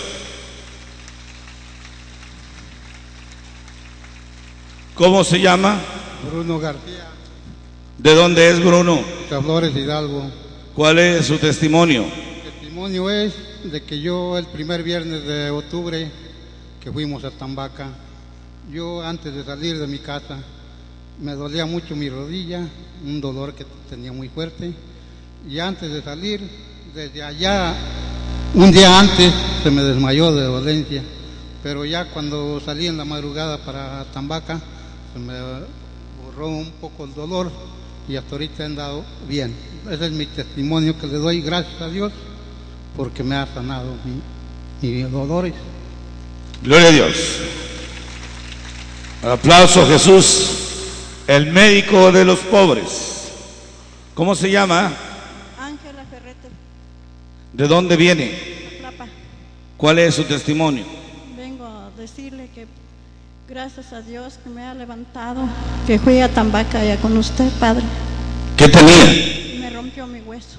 ¿Cómo se llama? Bruno García. ¿De dónde es Bruno? De Flores Hidalgo. ¿Cuál es su testimonio? El testimonio es de que yo el primer viernes de octubre que fuimos a Tambaca, yo antes de salir de mi casa me dolía mucho mi rodilla, un dolor que tenía muy fuerte, y antes de salir, desde allá, un día antes se me desmayó de dolencia, pero ya cuando salí en la madrugada para Tambaca se me borró un poco el dolor y hasta ahorita he andado bien. Ese es mi testimonio que le doy gracias a Dios porque me ha sanado mi, mis dolores. Gloria a Dios. Aplauso a Jesús, el médico de los pobres. ¿Cómo se llama? Ángela Ferrete. ¿De dónde viene? Tlapa. ¿Cuál es su testimonio? Vengo a decirle que gracias a Dios que me ha levantado, que fui a Tambaca ya con usted, Padre. ¿Qué tenía? Me rompió mi hueso.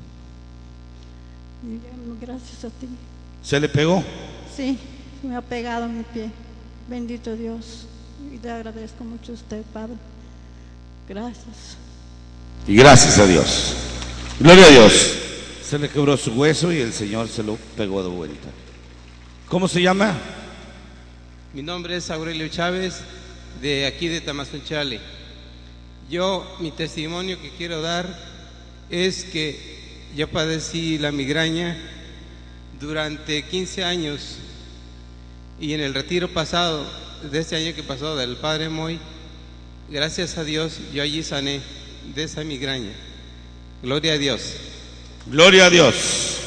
Y gracias a ti. ¿Se le pegó? Sí, me ha pegado mi pie. Bendito Dios. Y le agradezco mucho a usted, Padre. Gracias. Y gracias a Dios. Gloria a Dios. Se le quebró su hueso y el Señor se lo pegó de vuelta. ¿Cómo se llama? Mi nombre es Aurelio Chávez, de aquí de Tamazunchale. Yo, mi testimonio que quiero dar es que yo padecí la migraña durante quince años y en el retiro pasado, de este año que pasó del Padre Moy, gracias a Dios, yo allí sané de esa migraña. Gloria a Dios. Gloria a Dios.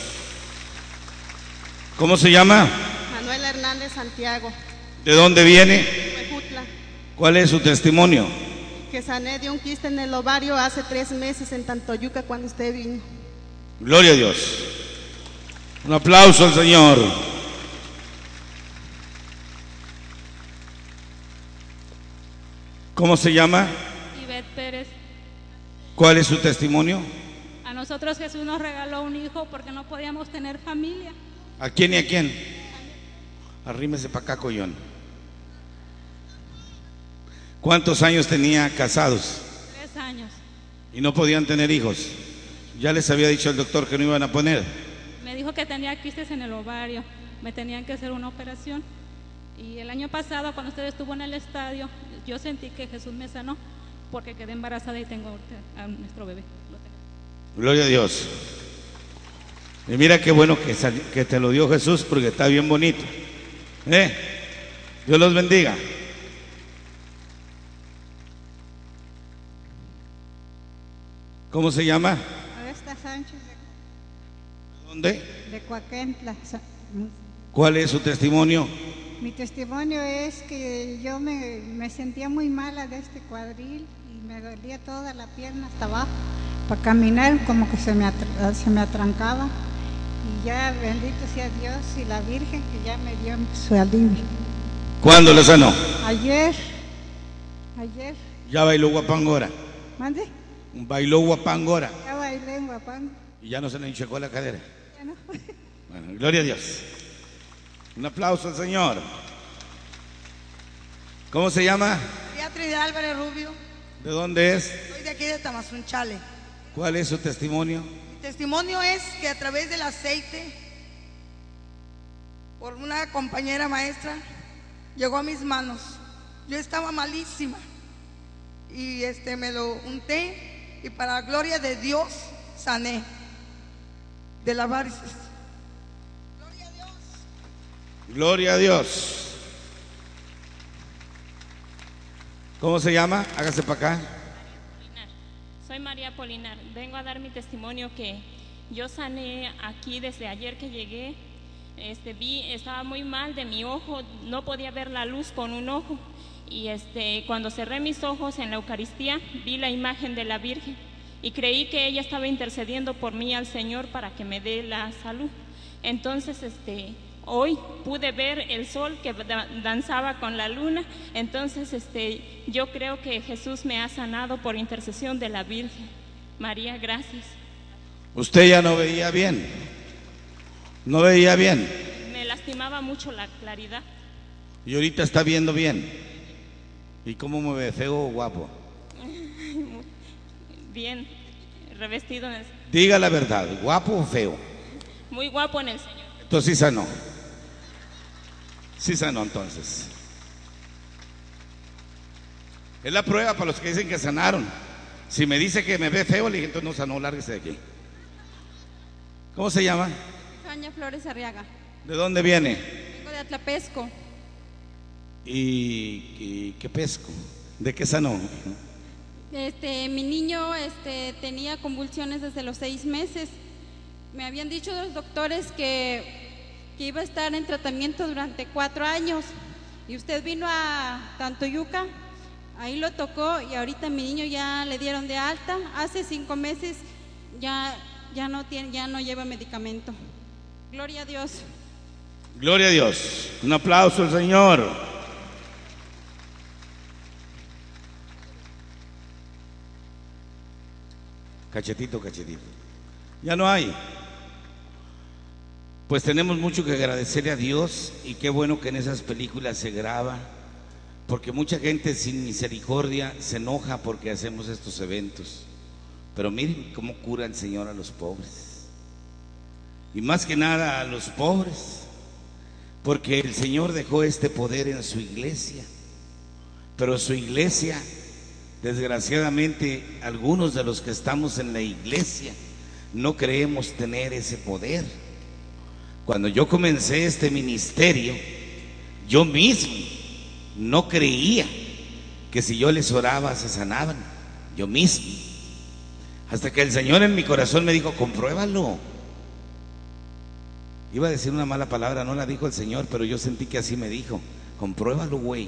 ¿Cómo se llama? Manuel Hernández Santiago. ¿De dónde viene? Huejutla. ¿Cuál es su testimonio? Que sané de un quiste en el ovario hace tres meses en Tantoyuca cuando usted vino. Gloria a Dios. Un aplauso al Señor. ¿Cómo se llama? Ivette Pérez. ¿Cuál es su testimonio? A nosotros Jesús nos regaló un hijo porque no podíamos tener familia. ¿A quién y a quién? Arrímese para acá, collón. ¿Cuántos años tenía casados? Tres años. Y no podían tener hijos. Ya les había dicho el doctor que no iban a poner. Me dijo que tenía quistes en el ovario, me tenían que hacer una operación. Y el año pasado, cuando usted estuvo en el estadio, yo sentí que Jesús me sanó porque quedé embarazada y tengo a nuestro bebé. Lo tengo. Gloria a Dios. Y mira qué bueno que, que te lo dio Jesús porque está bien bonito. ¿Eh? Dios los bendiga. ¿Cómo se llama? Oresta Sánchez. ¿De dónde? De Coaquentla. ¿Cuál es su testimonio? Mi testimonio es que yo me, me sentía muy mala de este cuadril y me dolía toda la pierna hasta abajo. Para caminar como que se me, atra se me atrancaba. Y ya bendito sea Dios y la Virgen que ya me dio su alivio. ¿Cuándo le sanó? Ayer. Ayer. Ya bailó guapangora. ¿Mande? Bailó guapangora. Ya bailé en Guapango. Y ya no se le hinchecó la cadera. Ya no. Bueno, gloria a Dios. Un aplauso al Señor. ¿Cómo se llama? Beatriz Álvarez Rubio. ¿De dónde es? Soy de aquí de Tamazunchale. ¿Cuál es su testimonio? Mi testimonio es que a través del aceite, por una compañera maestra, llegó a mis manos. Yo estaba malísima y este me lo unté y para la gloria de Dios sané de las varices. Gloria a Dios. ¿Cómo se llama? Hágase para acá. Soy María Polinar. Vengo a dar mi testimonio que yo sané aquí desde ayer que llegué. Este, vi, estaba muy mal de mi ojo, no podía ver la luz con un ojo. Y este, cuando cerré mis ojos en la Eucaristía, vi la imagen de la Virgen y creí que ella estaba intercediendo por mí al Señor para que me dé la salud. Entonces, este... hoy pude ver el sol que danzaba con la luna. Entonces este, yo creo que Jesús me ha sanado por intercesión de la Virgen. María, gracias. Usted ya no veía bien. ¿No veía bien? Me lastimaba mucho la claridad. Y ahorita está viendo bien. ¿Y cómo me ve? ¿Feo o guapo? Bien, revestido en el... Diga la verdad, ¿guapo o feo? Muy guapo en el Señor. Entonces sí sanó. Sí sanó entonces. Es la prueba para los que dicen que sanaron. Si me dice que me ve feo, le dije, entonces no sanó, lárguese de aquí. ¿Cómo se llama? Sonia Flores Arriaga. ¿De dónde viene? Vengo de Atlapesco. ¿Y, y qué pesco? ¿De qué sanó? Este, mi niño este, tenía convulsiones desde los seis meses. Me habían dicho los doctores que, que iba a estar en tratamiento durante cuatro años. Y usted vino a Tantoyuca, ahí lo tocó y ahorita mi niño ya le dieron de alta. Hace cinco meses ya, ya, no, tiene, ya no lleva medicamento. Gloria a Dios. Gloria a Dios. Un aplauso al Señor. Cachetito, cachetito. Ya no hay. Pues tenemos mucho que agradecerle a Dios y qué bueno que en esas películas se graba, porque mucha gente sin misericordia se enoja porque hacemos estos eventos. Pero miren cómo cura el Señor a los pobres. Y más que nada a los pobres, porque el Señor dejó este poder en su iglesia. Pero su iglesia, desgraciadamente, algunos de los que estamos en la iglesia no creemos tener ese poder. Cuando yo comencé este ministerio, yo mismo no creía que si yo les oraba se sanaban, yo mismo. Hasta que el Señor en mi corazón me dijo, compruébalo. Iba a decir una mala palabra, no la dijo el Señor, pero yo sentí que así me dijo, compruébalo, güey.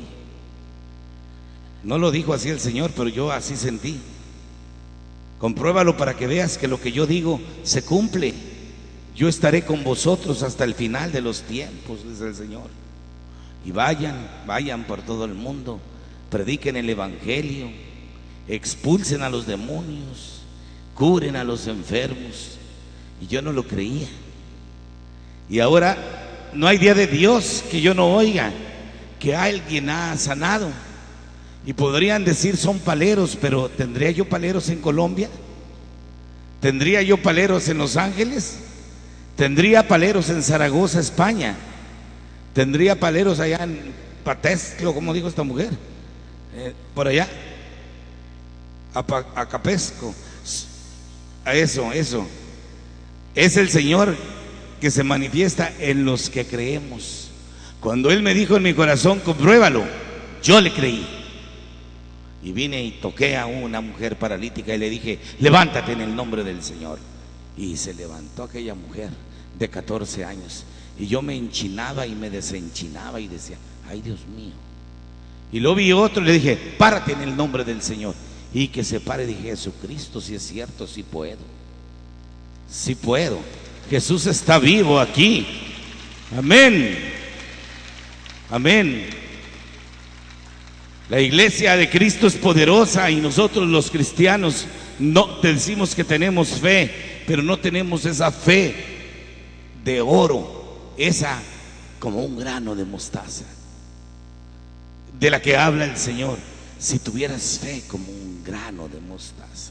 No lo dijo así el Señor, pero yo así sentí. Compruébalo para que veas que lo que yo digo se cumple. Yo estaré con vosotros hasta el final de los tiempos, dice el Señor. Y vayan, vayan por todo el mundo, prediquen el Evangelio, expulsen a los demonios, curen a los enfermos. Y yo no lo creía. Y ahora no hay día de Dios que yo no oiga que alguien ha sanado. Y podrían decir son paleros, pero ¿tendría yo paleros en Colombia? ¿Tendría yo paleros en Los Ángeles? ¿Tendría paleros en Zaragoza, España? ¿Tendría paleros allá en Patesco, como dijo esta mujer? Eh, por allá, a Capesco. A eso, eso. Es el Señor que se manifiesta en los que creemos. Cuando Él me dijo en mi corazón, compruébalo, yo le creí. Y vine y toqué a una mujer paralítica y le dije, levántate en el nombre del Señor. Y se levantó aquella mujer de catorce años. Y yo me enchinaba y me desenchinaba y decía, ay Dios mío. Y luego vi otro y le dije, párate en el nombre del Señor. Y que se pare, dije, Jesucristo, si es cierto, sí puedo. Sí puedo. Jesús está vivo aquí. Amén. Amén. La iglesia de Cristo es poderosa y nosotros los cristianos no te decimos que tenemos fe, pero no tenemos esa fe de oro, esa como un grano de mostaza de la que habla el Señor. Si tuvieras fe como un grano de mostaza.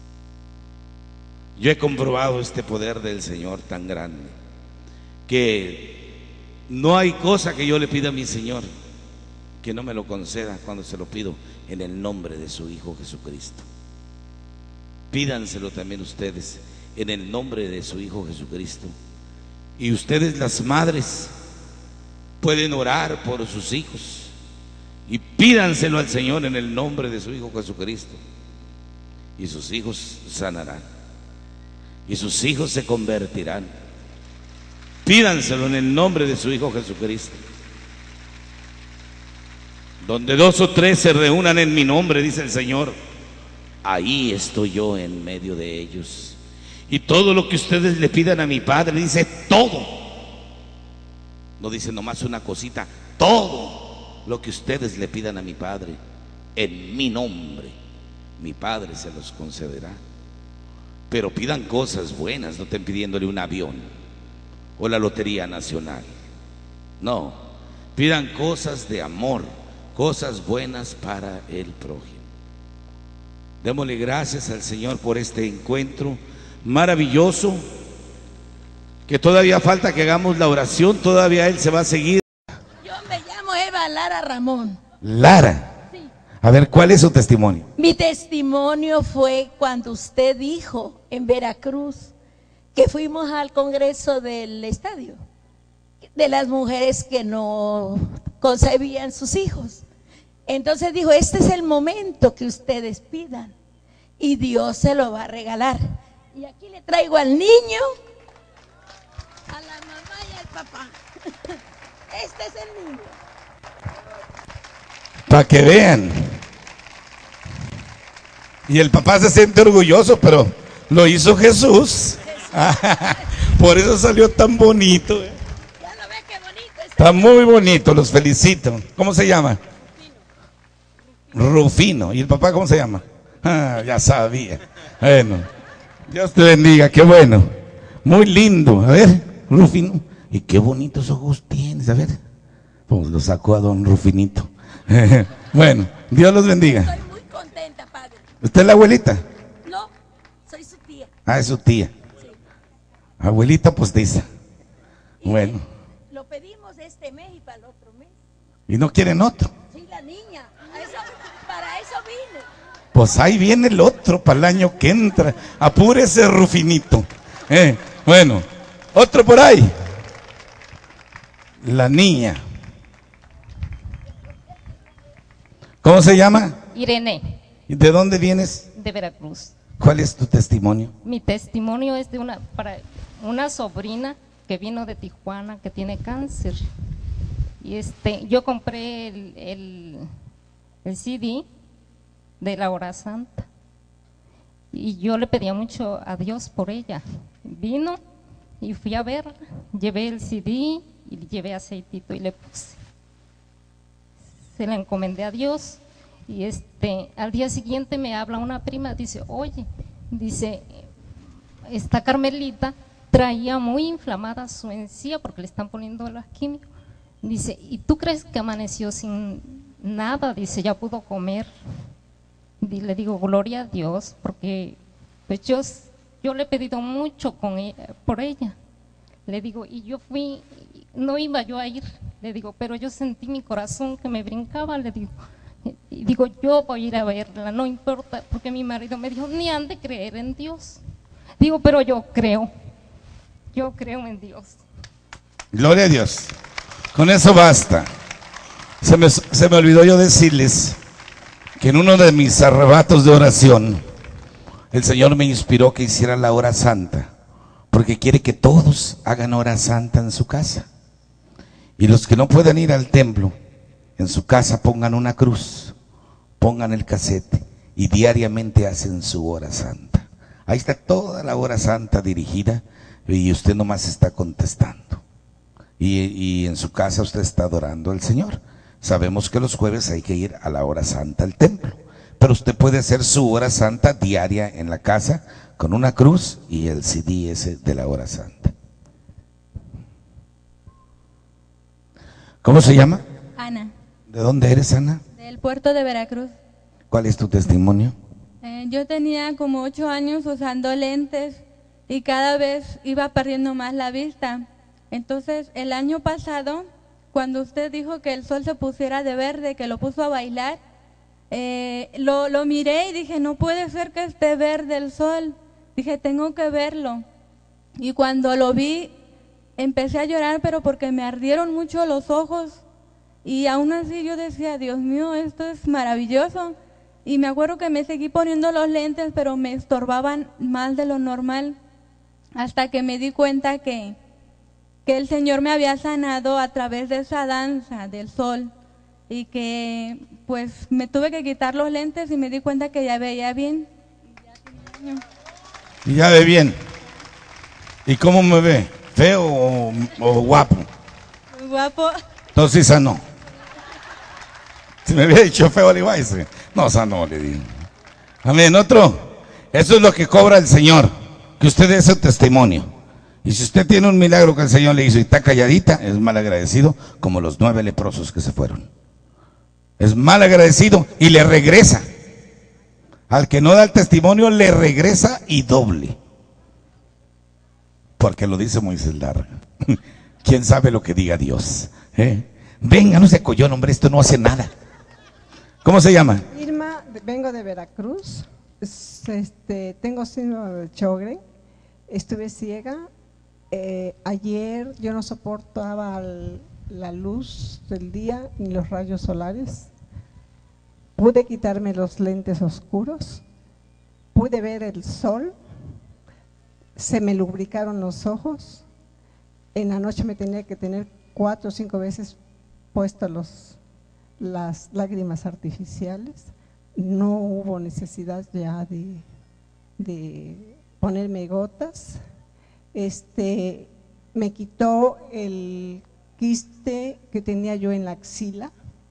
Yo he comprobado este poder del Señor tan grande que no hay cosa que yo le pida a mi Señor que no me lo conceda cuando se lo pido en el nombre de su Hijo Jesucristo. Pídanselo también ustedes en el nombre de su Hijo Jesucristo. Y ustedes, las madres, pueden orar por sus hijos y pídanselo al Señor en el nombre de su Hijo Jesucristo. Y sus hijos sanarán y sus hijos se convertirán. Pídanselo en el nombre de su Hijo Jesucristo. Donde dos o tres se reúnan en mi nombre, dice el Señor, ahí estoy yo en medio de ellos. Y todo lo que ustedes le pidan a mi Padre, dice todo. No dice nomás una cosita, todo lo que ustedes le pidan a mi Padre en mi nombre, mi Padre se los concederá. Pero pidan cosas buenas, no estén pidiéndole un avión o la Lotería Nacional. No, pidan cosas de amor, cosas buenas para el prójimo. Démosle gracias al Señor por este encuentro maravilloso, que todavía falta que hagamos la oración, todavía Él se va a seguir. Yo me llamo Eva Lara Ramón. Lara, sí. A ver, ¿cuál es su testimonio? Mi testimonio fue cuando usted dijo en Veracruz que fuimos al congreso del estadio de las mujeres que no concebían sus hijos. Entonces dijo, este es el momento que ustedes pidan y Dios se lo va a regalar. Y aquí le traigo al niño, a la mamá y al papá. Este es el niño. Para que vean. Y el papá se siente orgulloso, pero lo hizo Jesús. Por eso salió tan bonito. ¿eh? Ya lo ve qué bonito está. Está muy bonito, los felicito. ¿Cómo se llama? Rufino. Rufino. ¿Y el papá cómo se llama? Ah, ya sabía. Bueno, Dios te bendiga, qué bueno. Muy lindo. A ver, Rufino. Y qué bonitos ojos tienes, a ver. Pues lo sacó a don Rufinito. Bueno, Dios los bendiga. Estoy muy contenta, padre. ¿Usted es la abuelita? No, soy su tía. Ah, es su tía. Sí. Abuelita postiza. Bueno. Lo pedimos este mes y para el otro mes. ¿Y no quieren otro? Sí, la niña. A eso, para eso vine. Pues ahí viene el otro para el año que entra. Apúrese, Rufinito. Eh, bueno, otro por ahí. La niña. ¿Cómo se llama? Irene. ¿Y de dónde vienes? De Veracruz. ¿Cuál es tu testimonio? Mi testimonio es de una para una sobrina que vino de Tijuana que tiene cáncer. Y este, yo compré el, el, el C D de la hora santa. Y yo le pedía mucho a Dios por ella. Vino y fui a verla, llevé el C D y llevé aceitito y le puse. Se la encomendé a Dios y este al día siguiente me habla una prima, dice, oye, dice, esta Carmelita traía muy inflamada su encía porque le están poniendo la quimio. Dice, ¿y tú crees que amaneció sin nada? Dice, ya pudo comer. Y le digo, gloria a Dios, porque pues yo, yo le he pedido mucho con ella, por ella. Le digo, y yo fui, no iba yo a ir, le digo, pero yo sentí mi corazón que me brincaba, le digo, y digo, yo voy a ir a verla, no importa, porque mi marido me dijo, ni han de creer en Dios. Digo, pero yo creo, yo creo en Dios. Gloria a Dios. Con eso basta. Se me, se me olvidó yo decirles que en uno de mis arrebatos de oración, el Señor me inspiró que hiciera la hora santa, porque quiere que todos hagan hora santa en su casa. Y los que no puedan ir al templo, en su casa pongan una cruz, pongan el casete y diariamente hacen su hora santa. Ahí está toda la hora santa dirigida y usted nomás está contestando. Y, y en su casa usted está adorando al Señor. Sabemos que los jueves hay que ir a la hora santa al templo, pero usted puede hacer su hora santa diaria en la casa con una cruz y el C D ese de la hora santa. ¿Cómo se llama? Ana. ¿De dónde eres, Ana? Del puerto de Veracruz. ¿Cuál es tu testimonio? Eh, yo tenía como ocho años usando lentes y cada vez iba perdiendo más la vista. Entonces, el año pasado, cuando usted dijo que el sol se pusiera de verde, que lo puso a bailar, eh, lo, lo miré y dije, no puede ser que esté verde el sol. Dije, tengo que verlo. Y cuando lo vi, empecé a llorar, pero porque me ardieron mucho los ojos. Y aún así yo decía, Dios mío, esto es maravilloso. Y me acuerdo que me seguí poniendo los lentes, pero me estorbaban más de lo normal. Hasta que me di cuenta que, que el Señor me había sanado a través de esa danza del sol. Y que pues me tuve que quitar los lentes y me di cuenta que ya veía bien. Y ya ve bien. ¿Y cómo me ve? ¿Feo o, o guapo? Muy guapo. Entonces sanó. Si me hubiera dicho feo, le iba a decir. No, sanó, le digo. Amén. Otro. Eso es lo que cobra el Señor. Que usted dé ese testimonio. Y si usted tiene un milagro que el Señor le hizo y está calladita, es mal agradecido, como los nueve leprosos que se fueron. Es mal agradecido y le regresa. Al que no da el testimonio le regresa y doble. Porque lo dice Moisés Larga. ¿Quién sabe lo que diga Dios? ¿Eh? Venga, no se collón, hombre, esto no hace nada. ¿Cómo se llama? Irma, vengo de Veracruz. Este, tengo síndrome del Sjögren. Estuve ciega. Eh, ayer yo no soportaba el, la luz del día ni los rayos solares. Pude quitarme los lentes oscuros. Pude ver el sol. Se me lubricaron los ojos. En la noche me tenía que tener cuatro o cinco veces puestos los, las lágrimas artificiales. No hubo necesidad ya de, de ponerme gotas. Este, me quitó el quiste que tenía yo en la axila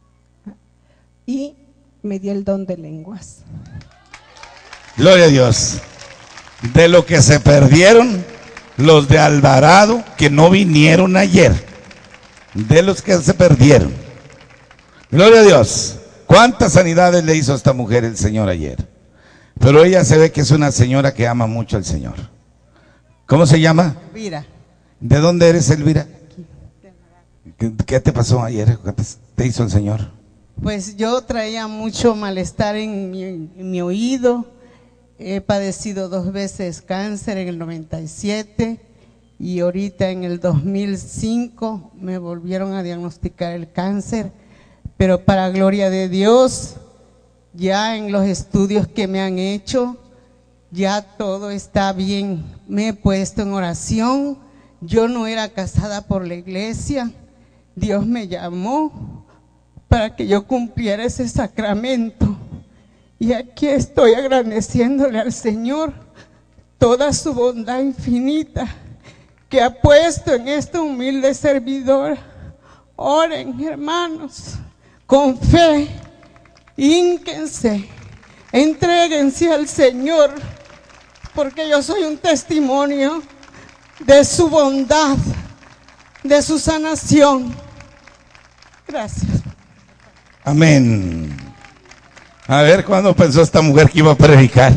y me dio el don de lenguas. Gloria a Dios. De lo que se perdieron los de Alvarado que no vinieron ayer. De los que se perdieron. Gloria a Dios. ¿Cuántas sanidades le hizo a esta mujer el Señor ayer? Pero ella se ve que es una señora que ama mucho al Señor. ¿Cómo se llama? Elvira. ¿De dónde eres, Elvira? ¿Qué, qué te pasó ayer? ¿Qué te, te hizo el Señor? Pues yo traía mucho malestar en mi, en mi oído. He padecido dos veces cáncer en el noventa y siete y ahorita en el dos mil cinco me volvieron a diagnosticar el cáncer. Pero para gloria de Dios, ya en los estudios que me han hecho, ya todo está bien. Me he puesto en oración. Yo no era casada por la iglesia. Dios me llamó para que yo cumpliera ese sacramento. Y aquí estoy agradeciéndole al Señor toda su bondad infinita que ha puesto en esta humilde servidora. Oren, hermanos, con fe, hínquense, entréguense al Señor, porque yo soy un testimonio de su bondad, de su sanación. Gracias. Amén. A ver, ¿cuándo pensó esta mujer que iba a predicar?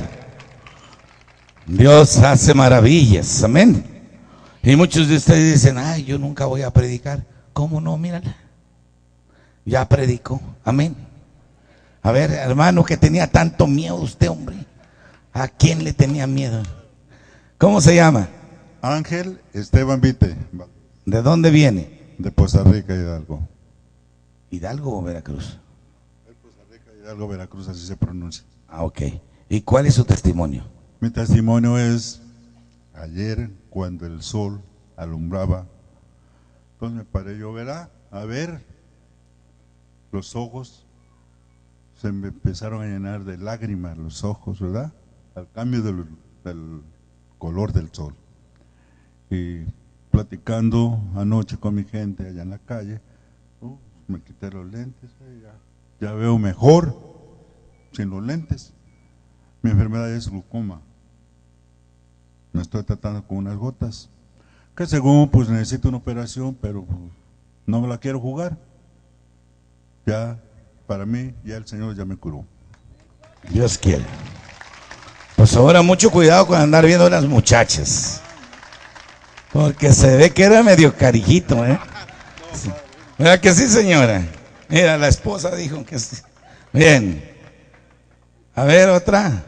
Dios hace maravillas, amén. Y muchos de ustedes dicen, ay, yo nunca voy a predicar. ¿Cómo no? Mírala. Ya predicó, amén. A ver, hermano, que tenía tanto miedo usted, hombre. ¿A quién le tenía miedo? ¿Cómo se llama? Ángel Esteban Vite. ¿De dónde viene? De Poza Rica, Hidalgo. ¿Hidalgo o Veracruz? Poza Rica, Hidalgo, Veracruz, así se pronuncia. Ah, ok. ¿Y cuál es su testimonio? Mi testimonio es, ayer cuando el sol alumbraba, entonces me paré yo, verá, a ver, los ojos se me empezaron a llenar de lágrimas, los ojos, ¿verdad? Al cambio del, del color del sol. Y platicando anoche con mi gente allá en la calle, uh, me quité los lentes, eh, ya, ya veo mejor sin los lentes. Mi enfermedad es glaucoma. Me estoy tratando con unas gotas, que según pues necesito una operación, pero pues, no me la quiero jugar. Ya, para mí, ya el Señor ya me curó. Dios quiere. Pues ahora mucho cuidado con andar viendo a las muchachas, porque se ve que era medio carijito, ¿eh? Sí. ¿Verdad que sí, señora? Mira, la esposa dijo que sí. Bien. A ver, otra.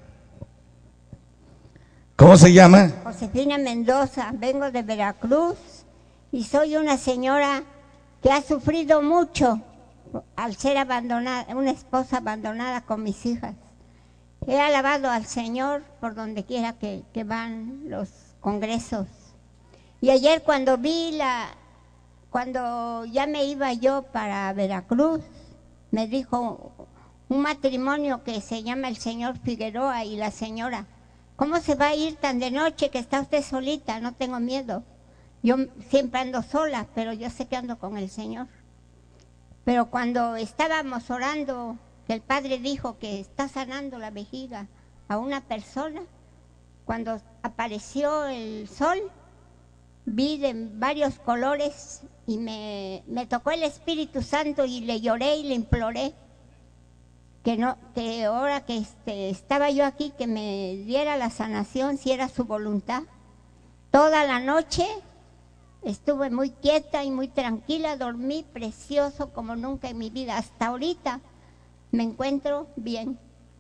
¿Cómo se llama? Josefina Mendoza, vengo de Veracruz y soy una señora que ha sufrido mucho al ser abandonada, una esposa abandonada con mis hijas. He alabado al Señor por donde quiera que, que van los congresos. Y ayer cuando vi la, cuando ya me iba yo para Veracruz, me dijo un matrimonio que se llama el señor Figueroa y la señora, ¿cómo se va a ir tan de noche que está usted solita? No tengo miedo. Yo siempre ando sola, pero yo sé que ando con el Señor. Pero cuando estábamos orando, que el Padre dijo que está sanando la vejiga a una persona, cuando apareció el sol, vi de varios colores y me, me tocó el Espíritu Santo y le lloré y le imploré que no, que ahora que este, estaba yo aquí, que me diera la sanación si era su voluntad. Toda la noche estuve muy quieta y muy tranquila, dormí precioso como nunca en mi vida. Hasta ahorita me encuentro bien.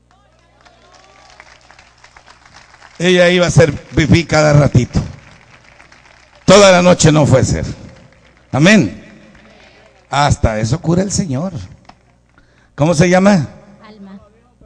Ella iba a hacer pipí cada ratito. Toda la noche no fue a hacer. Amén. Hasta eso cura el Señor. ¿Cómo se llama? Alma.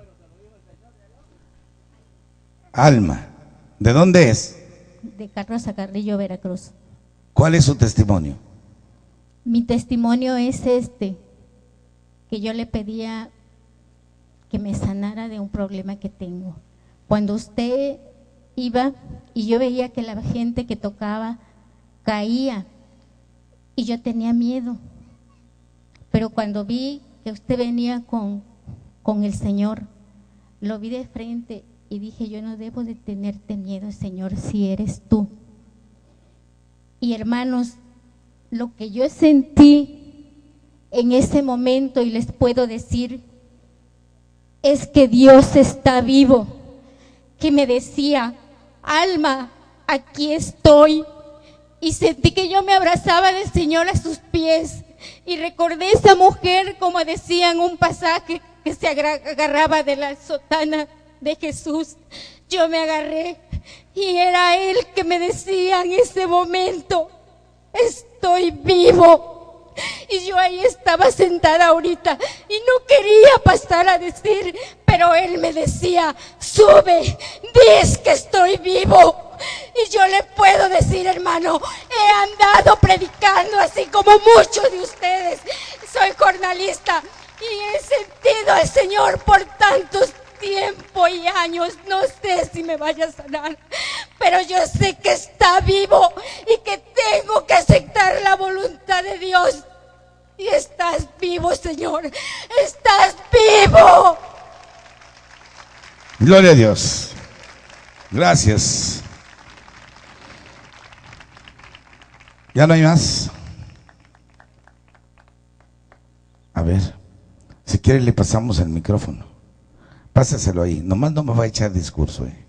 Alma. ¿De dónde es? De Carlos Carrillo, Veracruz. ¿Cuál es su testimonio? Mi testimonio es este, que yo le pedía que me sanara de un problema que tengo. Cuando usted iba y yo veía que la gente que tocaba caía y yo tenía miedo, pero cuando vi que usted venía con, con el Señor, lo vi de frente y dije, yo no debo de tenerte miedo, Señor, si eres tú. Y hermanos, lo que yo sentí en ese momento, y les puedo decir, es que Dios está vivo, que me decía, Alma, aquí estoy. Y sentí que yo me abrazaba del Señor a sus pies. Y recordé esa mujer, como decía en un pasaje, que se agarraba de la sotana de Jesús. Yo me agarré y era Él que me decía en ese momento, estoy vivo. Y yo ahí estaba sentada ahorita y no quería pasar a decir, pero Él me decía, sube, diz que estoy vivo. Y yo le puedo decir, hermano, he andado predicando así como muchos de ustedes. Soy jornalista y he sentido al Señor por tantos tiempo y años. No sé si me vaya a sanar, pero yo sé que está vivo y que tengo que aceptar la voluntad de Dios. Y estás vivo, Señor, estás vivo. Gloria a Dios. Gracias. ¿Ya no hay más? A ver, si quiere le pasamos el micrófono. Pásaselo ahí, nomás no me va a echar discurso. Eh.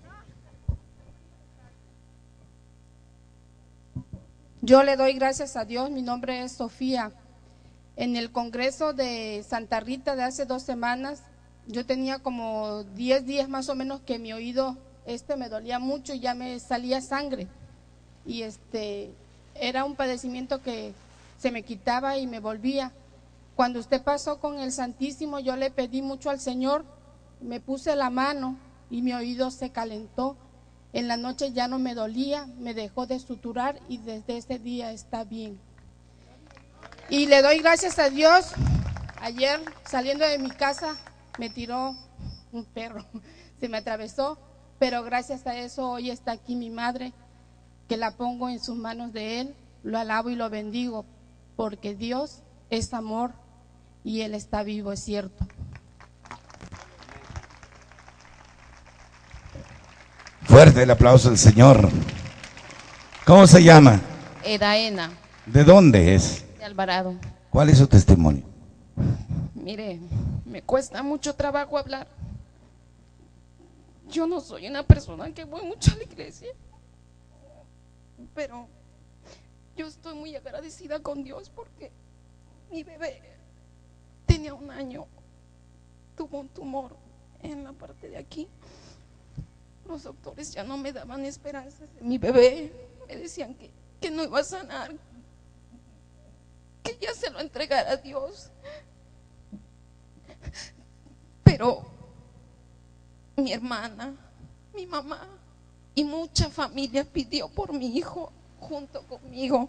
Yo le doy gracias a Dios, mi nombre es Sofía. En el congreso de Santa Rita de hace dos semanas, yo tenía como diez días más o menos que mi oído este me dolía mucho y ya me salía sangre. Y este era un padecimiento que se me quitaba y me volvía. Cuando usted pasó con el Santísimo, yo le pedí mucho al Señor, me puse la mano y mi oído se calentó. En la noche ya no me dolía, me dejó de suturar y desde ese día está bien. Y le doy gracias a Dios. Ayer saliendo de mi casa me tiró un perro, se me atravesó, pero gracias a eso hoy está aquí mi madre, que la pongo en sus manos de Él, lo alabo y lo bendigo, porque Dios es amor y Él está vivo, es cierto. Fuerte el aplauso al Señor. ¿Cómo se llama? Edaena. ¿De dónde es? De Alvarado. ¿Cuál es su testimonio? Mire, me cuesta mucho trabajo hablar. Yo no soy una persona que voy mucho a la iglesia, pero yo estoy muy agradecida con Dios porque mi bebé tenía un año, tuvo un tumor en la parte de aquí. Los doctores ya no me daban esperanzas de mi bebé, me decían que, que no iba a sanar, que ya se lo entregara a Dios. Pero mi hermana, mi mamá y mucha familia pidió por mi hijo junto conmigo.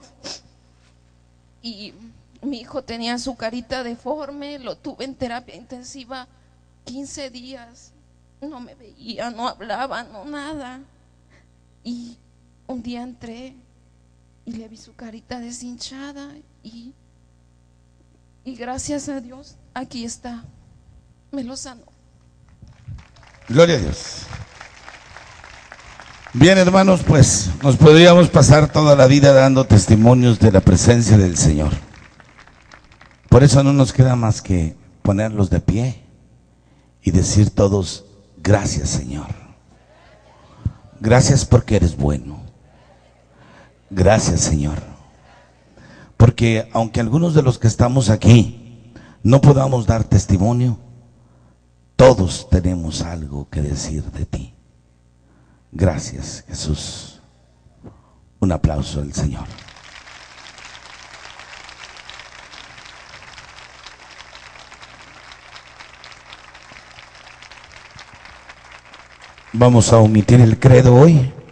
Y mi hijo tenía su carita deforme, lo tuve en terapia intensiva quince días. No me veía, no hablaba, no nada. Y un día entré y le vi su carita deshinchada y, y gracias a Dios aquí está, me lo sanó. Gloria a Dios. Bien, hermanos, pues nos podríamos pasar toda la vida dando testimonios de la presencia del Señor. Por eso no nos queda más que ponerlos de pie y decir todos, gracias, Señor. Gracias porque eres bueno. Gracias, Señor. Porque aunque algunos de los que estamos aquí no podamos dar testimonio, todos tenemos algo que decir de ti. Gracias, Jesús. Un aplauso al Señor. Vamos a omitir el credo hoy.